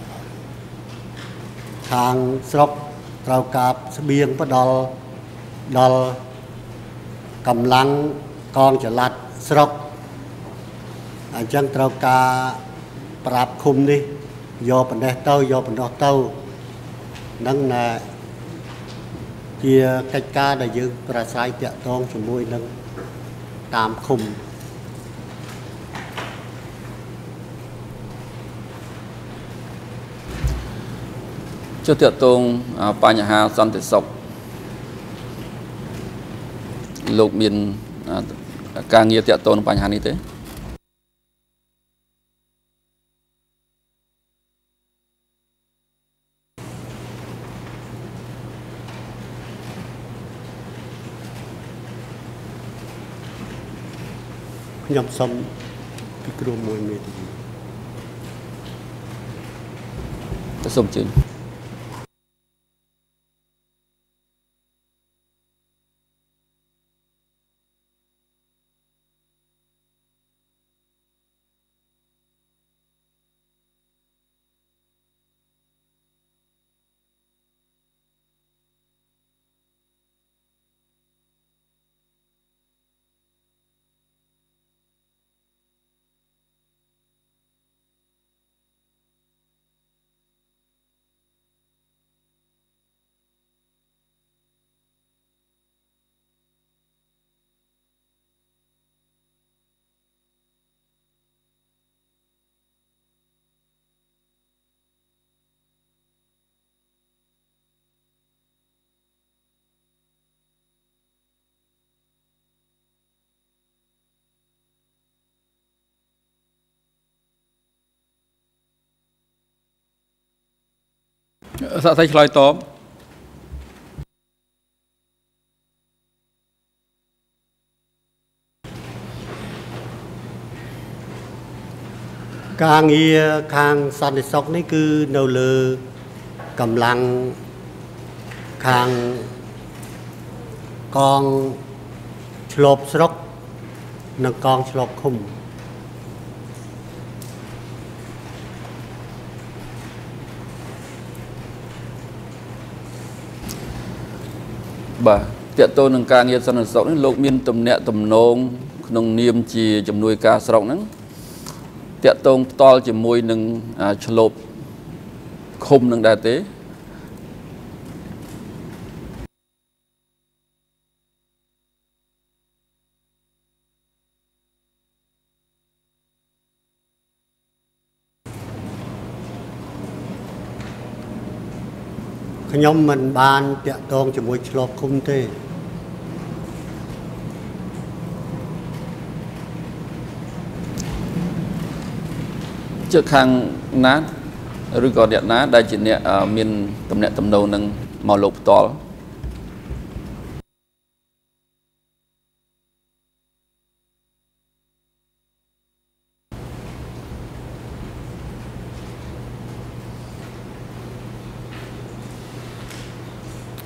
ខាងស្រុកត្រូវការស្បៀងផ្ដល់ដល់កម្លាំងកងចល័តស្រុកអញ្ចឹងត្រូវការប្រាប់ឃុំនេះយកបណ្ដេះទៅយកបណ្ដោះទៅនឹងណាជាកិច្ចការដែលយើងប្រស្រ័យតាក់ទងជាមួយនឹងតាមឃុំចុះតាក់ទងបញ្ហាសន្តិសុខលោកមានការងារតាក់ទងនឹងបញ្ហានេះទេខ្ញុំសូមពិគ្រោះមួយមេធាវីសូមជឿសាក់សៃឆ្លើយតបការងារខាងសន្តិសុខនេះគឺនៅលើកម្លាំងខាងកងឆ្លប់ស្រុកនិងកងឆ្លប់ឃុំបាទតាក់ទងនឹងការងារសន្តិសុខនេះលោកមានទំនាក់ទំនងក្នុងនាមជាជំនួយការស្រុកហ្នឹងតាក់ទងផ្ទាល់ជាមួយនឹងឆ្លប់ឃុំនឹងដែរទេខ្ញុំមិនបានតាក់ទងជាមួយឆ្លប់ឃុំទេជើខាងណាឬក៏អ្នកណាដែលជាអ្នកមានតំណែងតំណងនឹងមកលោកផ្ទាល់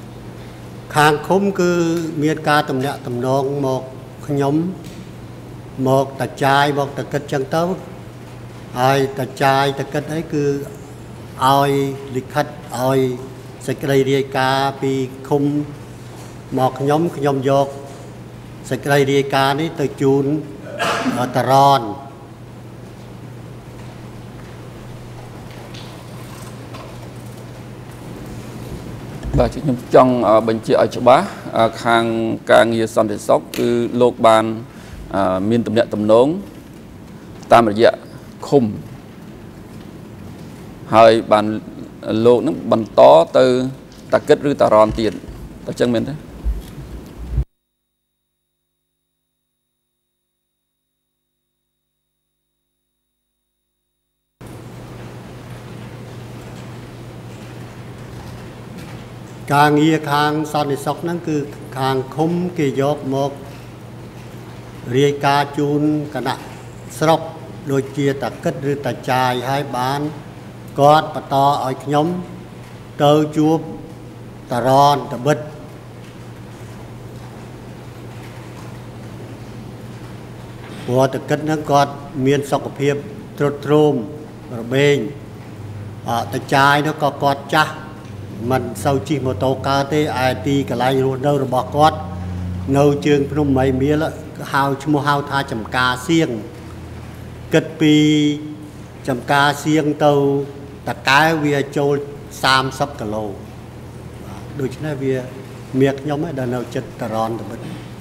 ខាងឃុំគឺមានការតំណាក់តំណងមកខ្ញុំ một tà chai một tà kịch chân tấu ai tà chai tà kịch ấy cứ ai lịch khách ai sẽ cây đi ca bị không một nhóm nhóm dọc sẽ cây đi ca này từ chun ở tà ron và chúng trong bệnh trị ở chỗ bá khang càng nhiều son để sóc cứ lột bàn miền tầm nhẹ tầm nón tam dạ khum hơi bàn lột nó bàn to từ ta kết rư ta ron tiền ta chân mình thế càng nhiều càng son để sóc nó cứ càng khum kỳ dọc một riêng ca chun cả nè sọc đôi chia ta kết rư ta chài hai bán có bà to ở nhóm tơ chuột ta ron ta bứt của ta kết nó có miền sọc của hiệp trốt trôm rồi bên ta chài nó có có chắc mình sau chi mô tô ca tế ai ti cả lại luôn đâu rồi bỏ cót nâu trường phnom mấy mía là hao mua hao tha chầm ca xiêng kết pi chầm ca xiêng tàu ta cái vía châu sam sắp cả lô đôi chứ này vía miệt nhóm ấy đã nâu chất tà ron được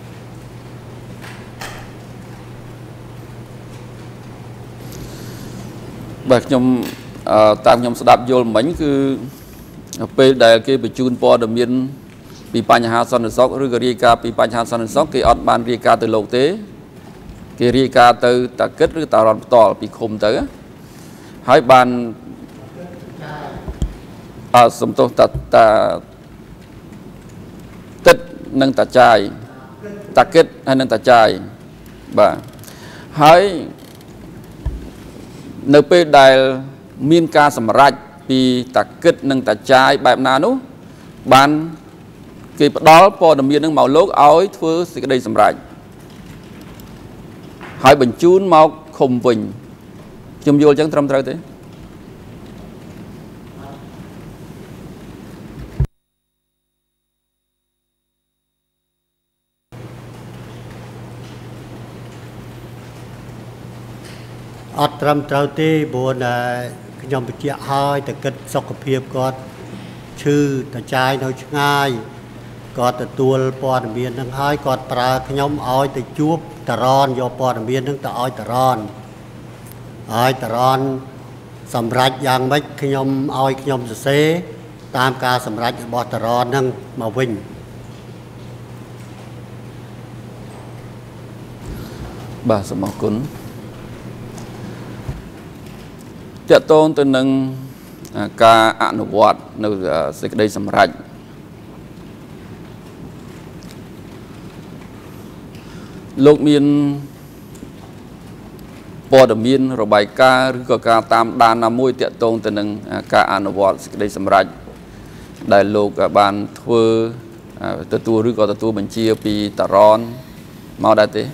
bạc nhóm tam nhóm đạp vô mảnh cứ về đại cái bị chun po đầm miên bị pan hà son sóc rồi cái riêng bị pan hà son sóc cái ọt ban riêng từ lục tế cái riêng từ ta kết rồi ta ron to bị khum tới hai ban à sum tô ta ta tích nâng ta chai ta kết hay nâng ta chai bà hai nơi về đại miên ca sầm rạch vì ta kết nâng ta chai bài nào nữa ban cái đó po đầm miên nâng màu lốp áo thưa cái đây sầm rạch hai bình chun màu khum vinh chum vô chẳng trầm trời thế ọt trầm trời thế buồn là nhóm bị chia hai ta kết sọc của hiệp có chư ta chai nói ngay có ta tuôn po đầm miên nâng hai có ta nhóm oi ta chup ta ron do po đầm miên nâng ta oi ta ron oi ta ronสำหรับอย่างไม่ขยมเอาขยมเสตามการสำหรับบอตรอนนั่งมาวิ่ง bàสมกุลจะต้นตัวหนึ่งการอนุวัตในสิ่งใดสำหรับโลกมีนปอดมีนระบายการหรือก็การตามดานนามวยเตะตรงตัวหนึ่งการอนุวัตสิ่งใดสำหรับได้โลกบานทัวตัวตัวหรือก็ตัวบัญชีปีตะรอนมาได้เตะ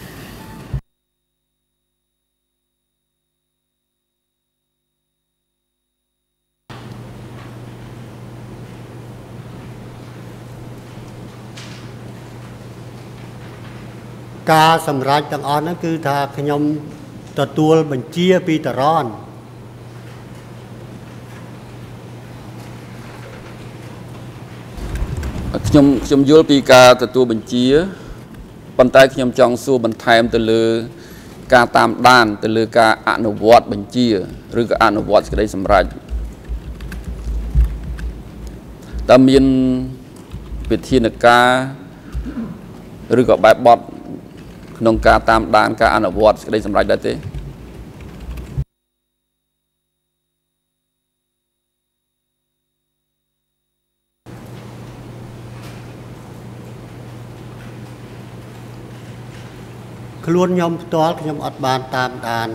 การสำหรับต่างอ่อนนั่นคือถ้าขยมตัวตัวบัญชีปีตะรอนขยมขยมยุลปีกาตัวตัวบัญชีปันใต้ขยมจองสู้บันไทม์ตัวเลือการตามด้านตัวเลือการอนุวัตบัญชีหรือการอนุวัตก็ได้สำหรับแต่มีนปิดทีนกาหรือกับแบบบอดนงการตามด้านการอนุวัตได้สำหรับได้เต้ขลุ่นยมตัวขยมอัดบานตามด้าน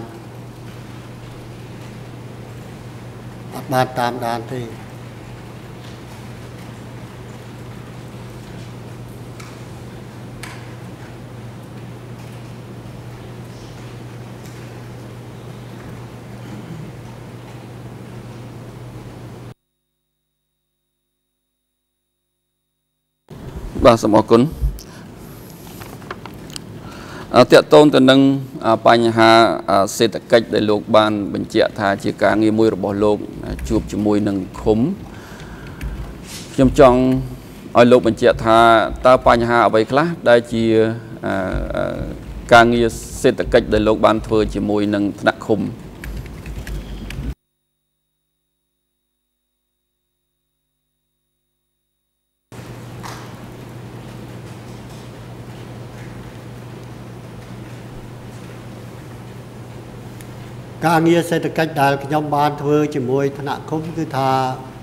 อัดบานตามด้านที่បាទសូមអរគុណតកតងទៅនឹងបញ្ហាសេដ្ឋកិច្ចដែលលោកបានបញ្ជាក់ថាជាការងារមួយរបស់លោកជួបជាមួយនឹងឃុំខ្ញុំចង់ឲ្យលោកបញ្ជាក់ថាតើបញ្ហាអ្វីខ្លះដែលជាការងារសេដ្ឋកិច្ចដែលលោកបានធ្វើជាមួយនឹងថ្នាក់ឃុំការងារសេដ្ឋកិច្ចដែលខ្ញុំបានធ្វើជាមួយថ្នាក់ឃុំគឺថា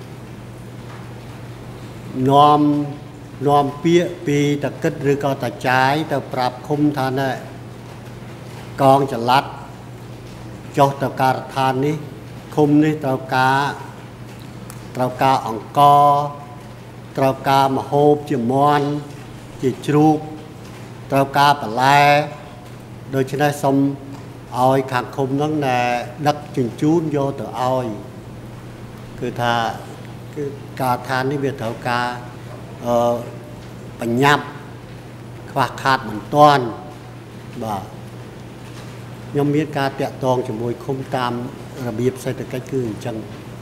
នាំនាំពាក្យពីតកិតឬក៏តាចាយទៅប្រាប់ឃុំថាណែកងចល័តចុះទៅការដ្ឋាននេះឃុំនេះត្រូវការត្រូវការអង្គត្រូវការមហូបជាមន់ជាជ្រូកត្រូវការបន្លែដូច្នេះសូមឲ្យខាងឃុំហ្នឹងណែដឹកជញ្ជូនយកទៅឲ្យគឺថាគឺការដ្ឋាននេះវាត្រូវការអឺបញ្ញាប់ខ្វះខាតមិនទាន់បាទខ្ញុំមានការតាក់ទងជាមួយឃុំតាមរបៀបសេដ្ឋកិច្ចគឺអញ្ចឹង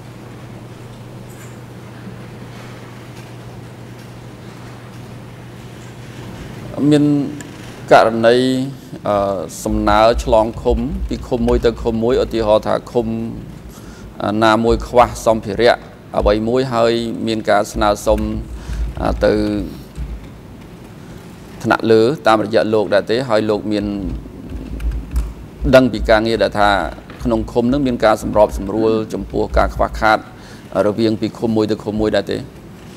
មានករណីសំណើឆ្លងឃុំពីឃុំមួយទៅឃុំមួយឧទាហរណ៍ថាឃុំណាមួយខ្វះសម្ភារៈអ្វីមួយហើយមានការស្នើសុំទៅថ្នាក់លើតាមរយៈលោកដែរទេហើយលោកមានដឹងពីការងារដែលថាក្នុងឃុំនឹងមានការសម្របសម្រួលចំពោះការខ្វះខាតរវាងពីឃុំមួយទៅឃុំមួយដែរទេ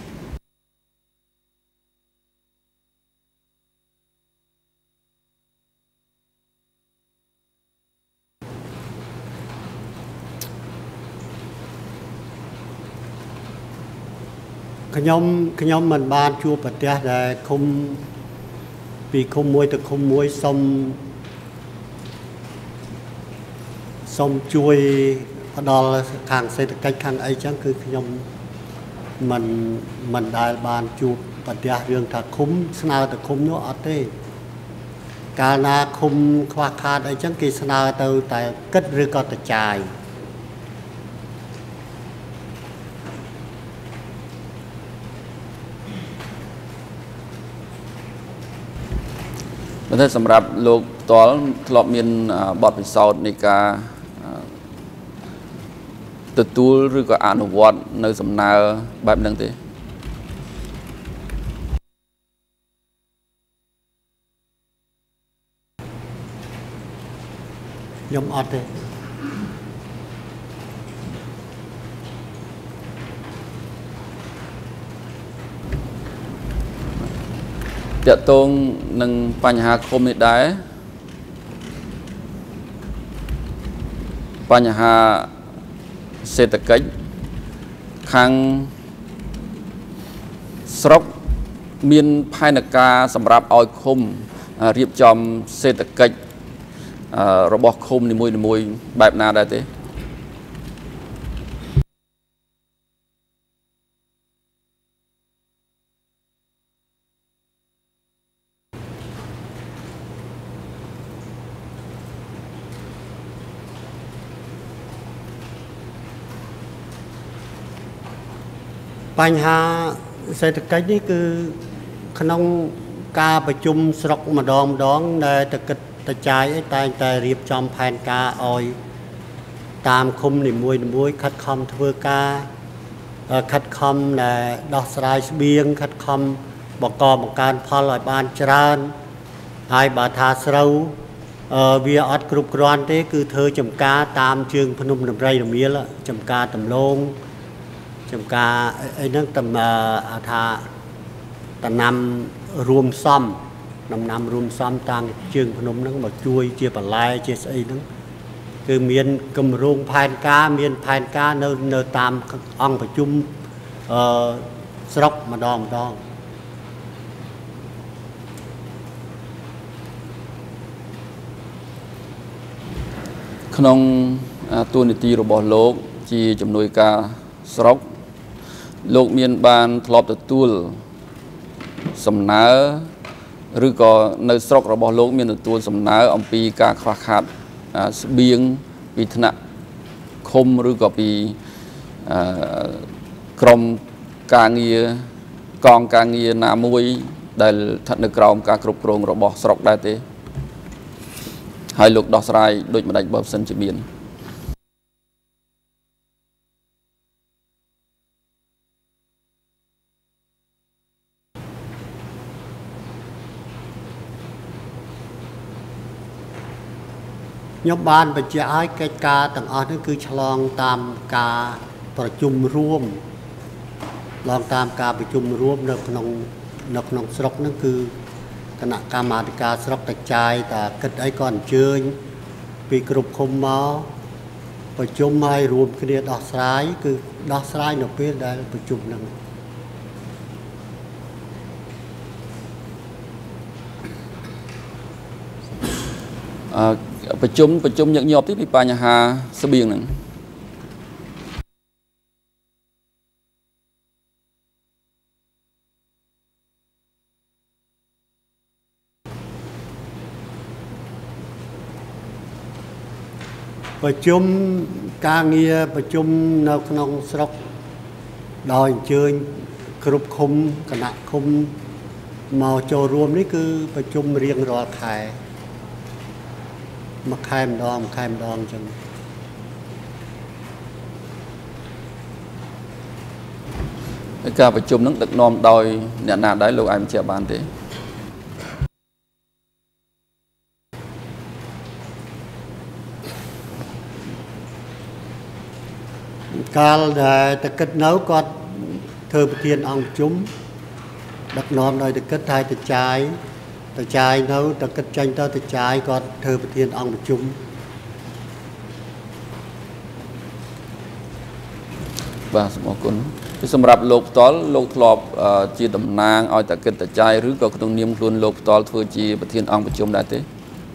ខ្ញុំខ្ញុំមិនបានជួបប្រទះដែលឃុំពីឃុំមួយទៅឃុំមួយសុំសុំជួយផ្ដល់ខាងសេដ្ឋកិច្ចខាងអីចឹងគឺខ្ញុំមិនមិនដែលបានជួបប្រទះរឿងថាឃុំស្នើទៅឃុំនោះអត់ទេកាលណាឃុំខ្វះខាតអីចឹងគេស្នើទៅតែគិតឬក៏ទៅចាយបើថាសម្រាប់លោកផ្ទាល់ធ្លាប់មានបទពិសោធន៍នៃការទទួលឬក៏អនុវត្តនៅសំណើបែបហ្នឹងទេខ្ញុំអត់ទេតកតងនឹងបញ្ហាឃុំនេះដែរបញ្ហាសេដ្ឋកិច្ចខាងស្រុកមានផែនការសម្រាប់ឲ្យឃុំរៀបចំសេដ្ឋកិច្ចរបស់ឃុំនីមួយៗបែបណាដែរទេបញ្ហាសេដ្ឋកិច្ចនេះគឺក្នុងការប្រជុំស្រុកម្ដងម្ដងដែលតកិតតចាយឯតែងតែរៀបចំផែនការឲ្យតាមឃុំនីមួយៗខិតខំធ្វើការខិតខំដែលដោះស្រាយស្បៀងខិតខំបង្កបង្កើនផលឲ្យបានច្រើនហើយបើថាស្រូវវាអត់គ្រប់គ្រាន់ទេគឺធ្វើចំការតាមជើងភ្នំដំរីរមៀលចំការដំឡូងចំការអីហ្នឹងតំថាតំណាំរួមសំដំណាំរួមសំតាមជើងភ្នំហ្នឹងមកជួយជាបន្លែជាស្អីហ្នឹងគឺមានគម្រោងផែនការមានផែនការនៅនៅតាមអង្គប្រជុំអឺស្រុកម្ដងម្ដងក្នុងទូនីតិរបស់លោកជាជំនួយការស្រុកលោកមានបានធ្លាប់ទទួលសំណើឬក៏នៅស្រុករបស់លោកមានទទួលសំណើអំពីការខ្វះខាតស្បៀងពីថ្នាក់ឃុំឬក៏ពីក្រមការងារកងការងារណាមួយដែលស្ថិតនៅក្រោមការគ្រប់គ្រងរបស់ស្រុកដែរទេហើយលោកដោះស្រាយដូចម្ដេចបើសិនជាមានខ្ញុំបានបញ្ជាក់ឲ្យកិច្ចការទាំងអស់នេះគឺឆ្លងតាមការប្រជុំរួមឆ្លងតាមការប្រជុំរួមនៅក្នុងនៅក្នុងស្រុកហ្នឹងគឺគណៈកម្មាធិការស្រុកតចាយតែគិតអីក៏អញ្ជើញពីគ្រប់ឃុំមកប្រជុំឲ្យរួមគ្នាដោះស្រាយគឺដោះស្រាយនៅពេលដែលប្រជុំហ្នឹងអឺប្រជុំប្រជុំញឹកញាប់ទីពីបញ្ហាស្បៀងហ្នឹងប្រជុំការងារប្រជុំនៅក្នុងស្រុកដោយអញ្ជើញគ្រប់ឃុំគណៈឃុំមកចូលរួមនេះគឺប្រជុំរៀងរាល់ខែមួយខែម្ដងមួយខែម្ដងអញ្ចឹងហើយការប្រជុំនឹងដឹកនាំដោយអ្នកណាដែរលោកអាចបញ្ជាក់បានទេកាលដែលតកិតនៅគាត់ធ្វើប្រធានអង្គប្រជុំដឹកនាំដោយតកិតហើយតចាយតចាយនៅតកិតចាញ់ទៅតចាយគាត់ធ្វើប្រធានអង្គប្រជុំបាទសូមអរគុណសម្រាប់លោកផ្ទាល់លោកធ្លាប់ជាតំណាងឲ្យតកិតតចាយឬក៏ក្នុងនាមខ្លួនលោកផ្ទាល់ធ្វើជាប្រធានអង្គប្រជុំដែរទេ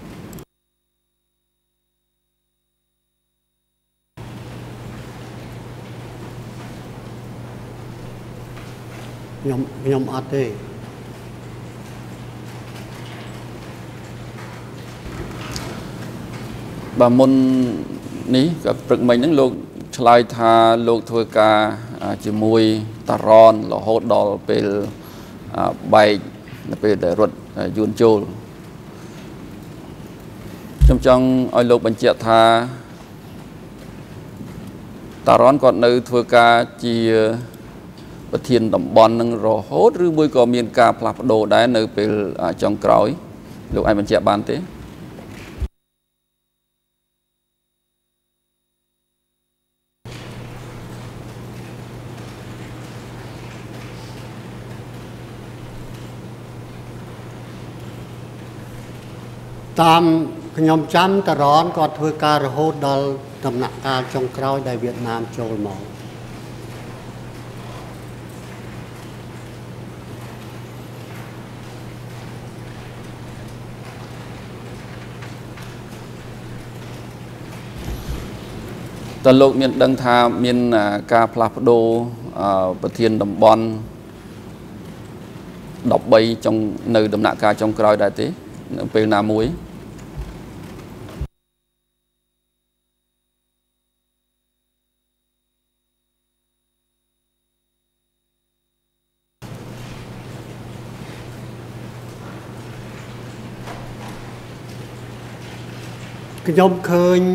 ខ្ញុំខ្ញុំអត់ទេបាទមុននេះក៏ព្រឹកមិញហ្នឹងលោកឆ្លើយថាលោកធ្វើការជាមួយតារ៉នរហូតដល់ពេលបែកនៅពេលដែលរត់យួនចូលខ្ញុំចង់ឲ្យលោកបញ្ជាក់ថាតារ៉នគាត់នៅធ្វើការជាប្រធានតំបន់នឹងរហូតឬមួយក៏មានការផ្លាស់ប្ដូរដែរនៅពេលចុងក្រោយលោកអាចបញ្ជាក់បានទេតាមខ្ញុំចាំតារ៉នគាត់ធ្វើការរហូតដល់ដំណាក់កាលចុងក្រោយដែលវៀតណាមចូលមកតើលោកមានដឹងថាមានការផ្លាស់ប្ដូរប្រធានតំបន់ដប់បីចុងនៅដំណាក់កាលចុងក្រោយដែរទេនៅពេលណាមួយខ្ញុំឃើញ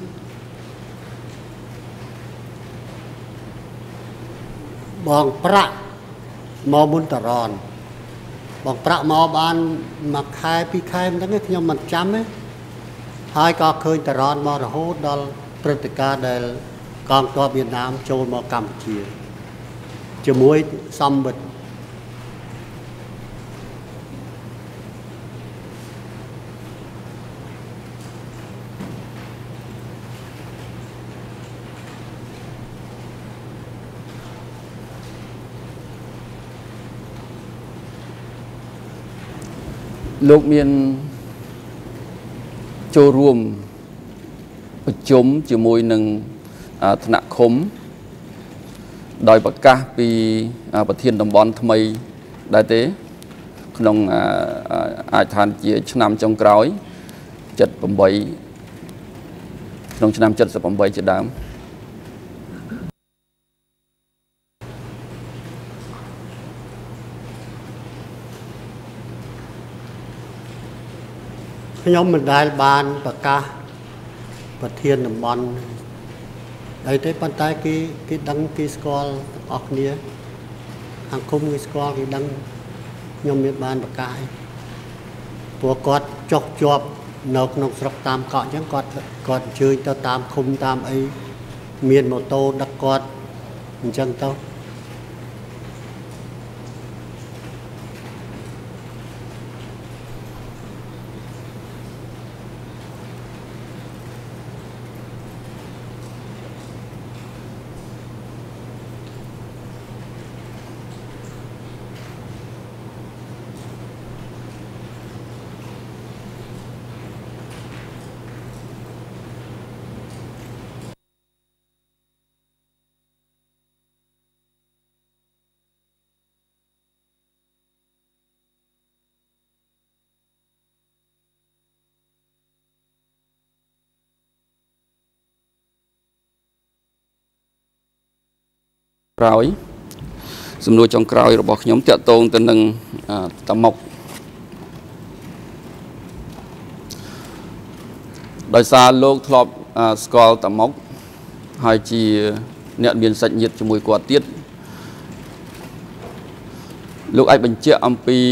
បងប្រាក់មកមុនតារ៉នបងប្រាក់មកបានមួយខែពីរខែមិនដឹងទេខ្ញុំមិនចាំទេហើយក៏ឃើញតារ៉នមករហូតដល់ព្រឹត្តិការណ៍ដែលកងទ័ពវៀតណាមចូលមកកម្ពុជាជាមួយសំវិតលោកមានចូលរួមប្រជុំជាមួយនឹងថ្នាក់ឃុំដោយប្រកាសពីប្រធានតំបន់ថ្មីដែរទេក្នុងអាចឋានជាឆ្នាំចុងក្រោយចិត្ត 8 ក្នុងឆ្នាំ 78 ជាដើមខ្ញុំមិនដែលបានប្រកាសប្រធានតំបន់អីទេប៉ុន្តែគេគេដឹងគេស្គាល់ទាំងអស់គ្នាខាងគុំគេស្គាល់គេដឹងខ្ញុំមានបានប្រកាសព្រោះគាត់ចុះជាប់នៅក្នុងស្រុកតាមកក់អញ្ចឹងគាត់គាត់អញ្ជើញទៅតាមឃុំតាមអីមានម៉ូតូដឹកគាត់អញ្ចឹងទៅក្រោយសំណួរចុងក្រោយរបស់ខ្ញុំតាក់ទងទៅនឹងតាមុកដោយសារលោកធ្លាប់ស្គាល់តាមុកហើយជាអ្នកមានសាច់ញាតិជាមួយគាត់ទៀតលោកអាចបញ្ជាក់អំពី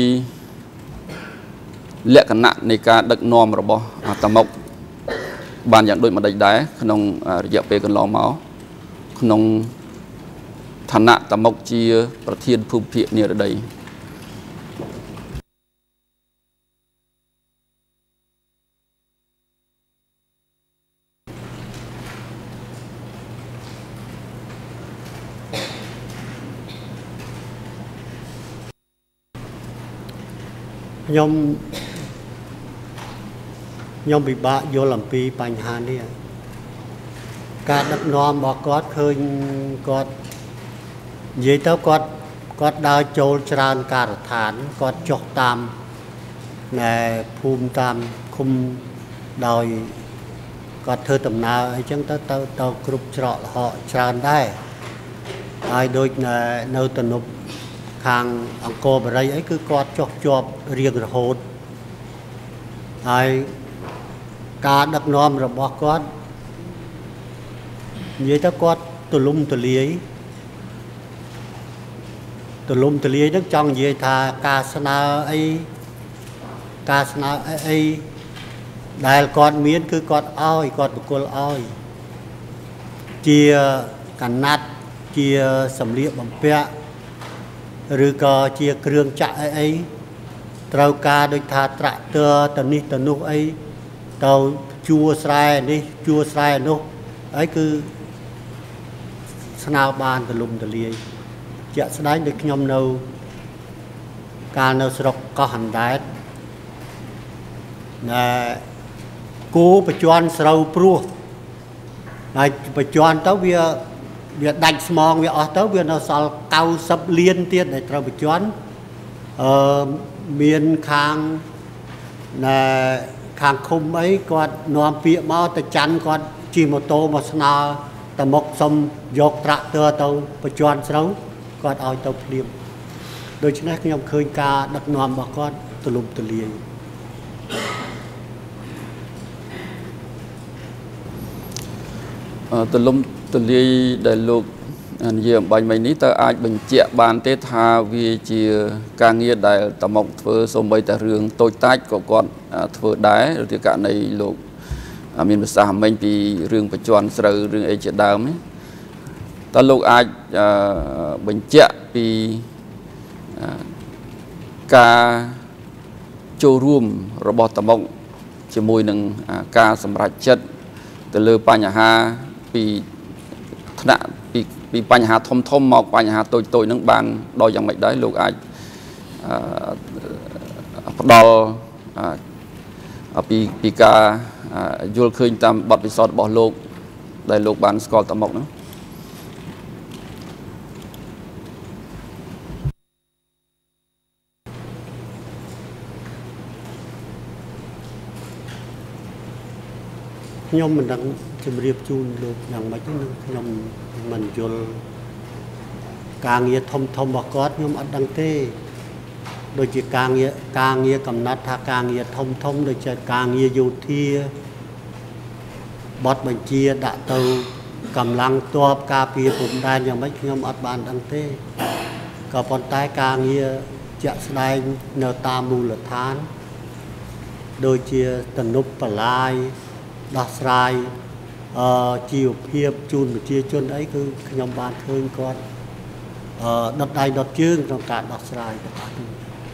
លក្ខណៈនៃការដឹកនាំរបស់តាមុកបានយ៉ាងដូចម្ដេចដែរក្នុងរយៈពេលកន្លងមកក្នុង ឋានៈតាមុកជាប្រធានភូមិភាគនិរដីខ្ញុំខ្ញុំពិបាកយល់អំពីបញ្ហានេះការដឹកនាំរបស់គាត់ឃើញគាត់ និយាយទៅគាត់គាត់ដើរចូលច្រើនការដ្ឋានគាត់ចុះតាមណែភូមិតាមឃុំដោយគាត់ធ្វើដំណើរអីចឹងទៅទៅទៅគ្រប់ច្រកល្ហកច្រើនដែរហើយដូចនៅទំនប់ខាងអង្គរបរិយអីគឺគាត់ចុះជាប់រៀងរហូតហើយការដឹកនាំរបស់គាត់និយាយទៅគាត់ទលំទលាយ ទលំទលាយនឹងចង់និយាយថាការស្នើអីការស្នើអីដែលគាត់មានគឺគាត់ឲ្យគាត់បកគលឲ្យជាកណាត់ជាសម្លៀកបំពាក់ឬក៏ជាគ្រឿងចាក់អីអីត្រូវការដូចថាត្រាក់ទ័រទៅនេះទៅនោះអីទៅជួស្រែនេះជួស្រែនោះអីគឺស្នើបានទលំទលាយ ជាក់ស្ដែងដូចខ្ញុំនៅកាលនៅស្រុកកោះអណ្ដែតណែគូបច្ចន់ស្រូវព្រោះហើយបច្ចន់ទៅវាវាដាច់ស្មងវាអស់ទៅវានៅសល់ เก้าสิบ លានទៀតដែលត្រូវបច្ចន់អឺមានខាងណែខាងឃុំអីគាត់នាំពាក្យមកទៅចាន់គាត់ជិះម៉ូតូមកស្នើតាមុកសុំយកត្រាក់ទ័រទៅបច្ចន់ស្រូវ គាត់ឲ្យទៅភ្លាមដូច្នេះខ្ញុំឃើញការដឹកនាំរបស់គាត់ទលំទលាយទលំទលាយដែលលោកនិយាយអំបញ្ញមិញនេះតើអាចបញ្ជាក់បានទេថាវាជាការងារដែលតាមុកធ្វើសូម្បីតែរឿងតូចតាចក៏គាត់ធ្វើដែរឬទីករណីលោកមានប្រសាសន៍មិញពីរឿងបច្ចន់ស្រូវរឿងអីជាដើមនេះ តើលោកអាចបញ្ជាក់ពីការចូលរួមរបស់តាមុកជាមួយនឹងការសម្រេចចិត្តទៅលើបញ្ហាពីថ្នាក់ពីពីបញ្ហាធំធំមកបញ្ហាតូចតូចនឹងបានដល់យ៉ាងម៉េចដែរលោកអាចផ្ដល់ពីពីការយល់ឃើញតាមបទពិសោធន៍របស់លោកដែលលោកបានស្គាល់តាមុកហ្នឹងខខ្ញុំមិនដឹងជំរាបជូនលោកយ៉ាងម៉េចទេខ្ញុំមិនយល់ការងារធំធំរបស់គាត់ខ្ញុំអត់ដឹងទេដូចជាការងារការងារកំណត់ថាការងារធំធំដូចជាការងារយោធាបទបញ្ជាដាក់ទៅកម្លាំងទ័ពការពារព្រំដែនយ៉ាងម៉េចខ្ញុំអត់បានដឹងទេក៏ប៉ុន្តែការងារជាក់ស្ដែងនៅតាមមូលដ្ឋានដូចជាទំនប់បលាយដោះស្រាយអឺជីវភាពជូនប្រជាជនអីគឺខ្ញុំបានឃើញគាត់អឺដុតដៃដុតជើងក្នុងការដោះស្រាយទាំងអស់នេះ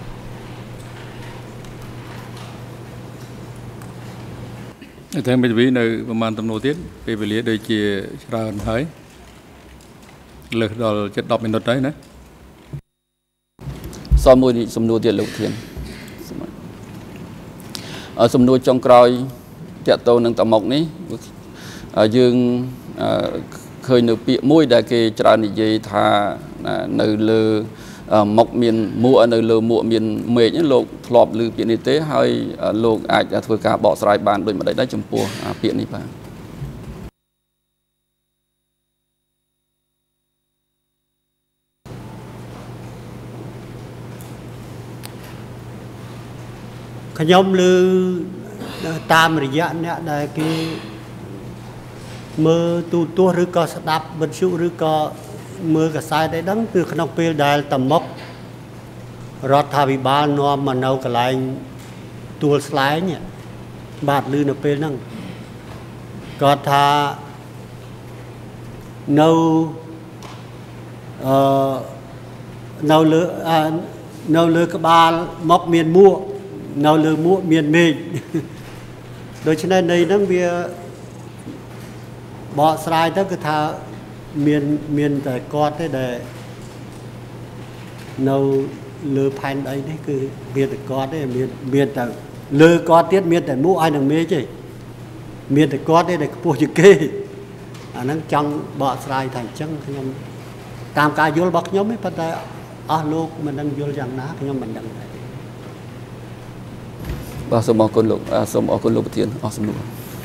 តែមេធាវីនៅប្រហែលទំនួលទៀតពេលវេលាដូចជាច្រើនហើយលើសដល់ជិតដប់មីនិតហើយណាសល់មួយសំណួរទៀតលោកធានសំណួរចុងក្រោយតកតទៅនឹងតមុកនេះយើងឃើញនៅពាក្យមួយដែលគេច្រើននិយាយថានៅលើមុខមានមួកនៅលើមួកមានមេឃលោកធ្លាប់ឮពាក្យនេះទេហើយលោកអាចធ្វើការបកស្រាយបានដូចម្តេចដែរចំពោះពាក្យនេះបាទខ្ញុំឮតាមរយៈអ្នកដែលគេមើលទូទស្សន៍ឬក៏ស្ដាប់វិទ្យុឬក៏មើលកាសែតអីហ្នឹងគឺក្នុងពេលដែលតមុករដ្ឋាភិបាលនាំមកនៅកន្លែងទួលស្លែងបាទឮនៅពេលហ្នឹងគាត់ថានៅអឺនៅលើនៅលើក្បាលមកមានមួកនៅលើមួកមានមេឃដូច្នេះនៃហ្នឹងវាបកស្រាយទៅគឺថាមានមានតែគាត់ទេដែលនៅលើផែនដីនេះគឺមានតែគាត់ទេមានមានតែលើគាត់ទៀតមានតែមួកហើយនឹងមេឃទេមានតែគាត់ទេដែលខ្ពស់ជាងគេអាហ្នឹងចង់បកស្រាយថាអញ្ចឹងខ្ញុំតាមការយល់របស់ខ្ញុំទេប៉ុន្តែអស់លោកមិនដឹងយល់យ៉ាងណាខ្ញុំមិនដឹងដែរបាទសូមអរគុណលោកសូមអរគុណលោកប្រធានអស់សំណួរ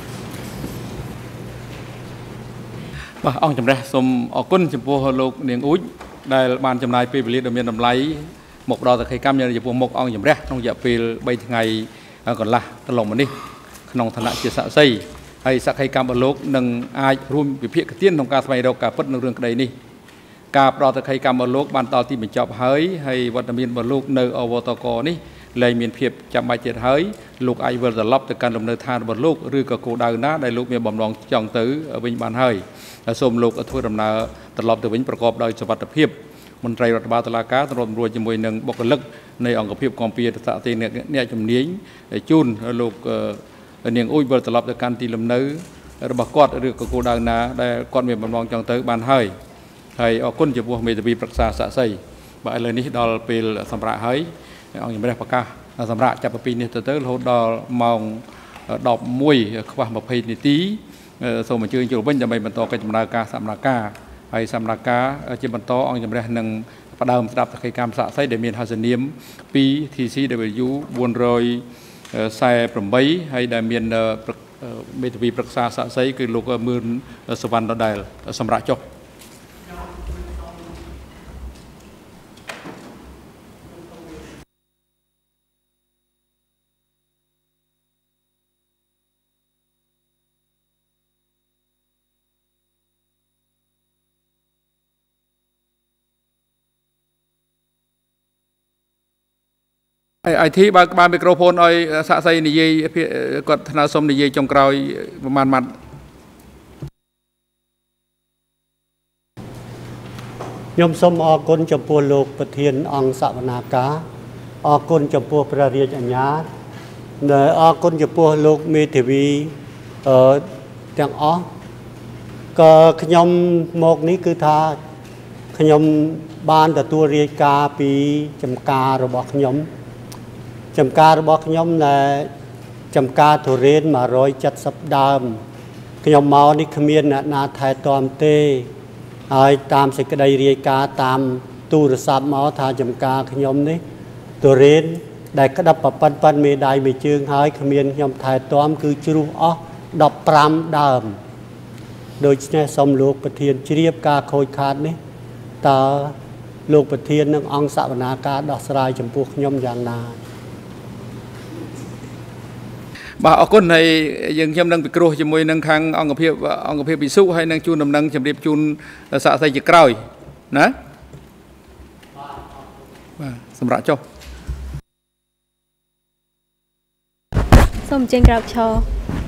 បាទអង្គជំរះសូមអរគុណចំពោះលោកនាងអ៊ូចដែលបានចំណាយពេលវេលាដ៏មានតម្លៃមកផ្ដល់សក្ខីកម្មចំពោះមុខអង្គជំរះក្នុងរយៈពេលបីថ្ងៃកន្លះកន្លងមកនេះក្នុងឋានៈជាសាក្សីហើយសក្ខីកម្មរបស់លោកនឹងអាចរួមវិភាគទានក្នុងការស្វែងរកការពិតនៅរឿងក្តីនេះការផ្ដល់សក្ខីកម្មរបស់លោកបានដល់ទីបញ្ចប់ហើយហើយវត្តមានរបស់លោកនៅអវតកនេះលែងមានភាពចាំបាច់ទៀតហើយលោកអាចវិលត្រឡប់ទៅកាន់លំនៅឋានរបស់លោកឬក៏គោលដៅណាដែលលោកមានបំណងចង់ទៅវិញបានហើយសូមលោកធ្វើដំណើរត្រឡប់ទៅវិញប្រកបដោយសុវត្ថិភាពមន្ត្រីរដ្ឋបាលតុលាការសម្របសម្រួលជាមួយនឹងបុគ្គលិកនៃអង្គភាពគាំពារតតិអ្នកជំនាញជូនលោកនាងអ៊ូចវិលត្រឡប់ទៅកាន់ទីលំនៅរបស់គាត់ឬក៏គោលដៅណាដែលគាត់មានបំណងចង់ទៅបានហើយហើយអរគុណចំពោះមេធាវីប្រឹក្សាសាក្សីបាទឥឡូវនេះដល់ពេលសម្រាប់ហើយអង្គជំរះប្រកាសសម្រាប់ចាប់ពីនេះទៅទៅរហូតដល់ម៉ោងដប់មួយខ្វះម្ភៃនាទីសូមអញ្ជើញចូលវិញដើម្បីបន្តកិច្ចដំណើរការសម្ដែងការហើយសម្ដែងការជាបន្តអង្គជំរះនឹងផ្ដើមស្ដាប់សក្ខីកម្មសាក្សីដែលមានហៅសនាម ពី ធី ស៊ី ដប៊្យូ បួនរយសែប្រាំបីហើយដែលមានមេធាវីប្រឹក្សាសាក្សីគឺលោកមឿនសវណ្ណដដែលសម្រាប់ចុះไอทีបើក្បាលមីក្រូហ្វូនឲ្យសាក់សីនិយាយគាត់ថ្នើសុំនិយាយចុងក្រោយប្រហែលម៉ាត់ខ្ញុំសូមអរគុណចំពោះលោកប្រធានអង្គសវនាការអរគុណចំពោះព្រះរាជអាជ្ញាអរគុណចំពោះលោកមេធាវីអឺទាំងអស់ក៏ខ្ញុំមកនេះគឺថាខ្ញុំបានទទួលរាយការណ៍ពីចំការរបស់ខ្ញុំចំការរបស់ខ្ញុំដែលចំការទុរេនមួយរយเจ็ดสิบដើមខ្ញុំមកនេះគ្មានអ្នកណាថែទាំទេហើយតាមសេចក្តីរាយការណ៍តាមទូរស័ព្ទមកថាចំការខ្ញុំនេះទុរេនដែលក្តាប់ប៉ប៉ិនប៉ិនមេដៃមេជើងហើយគ្មានខ្ញុំថែទាំគឺជ្រុះអស់ដប់ប្រាំដើមដូច្នេះសូមលោកប្រធានជ្រាបការខូចខាតនេះតើលោកប្រធាននឹងអង្គសវនាការដោះស្រាយចំពោះខ្ញុំយ៉ាងណាបាទអរគុណហើយយើងខ្ញុំនឹងពិគ្រោះជាមួយនឹងខាងអង្គភាពអង្គភាពវិសុហើយនឹងជួនដំណឹងជម្រាបជូនសាកសីជាក្រោយណាបាទសម្រាប់ចុះសូមអញ្ជើញក្រោកឈរ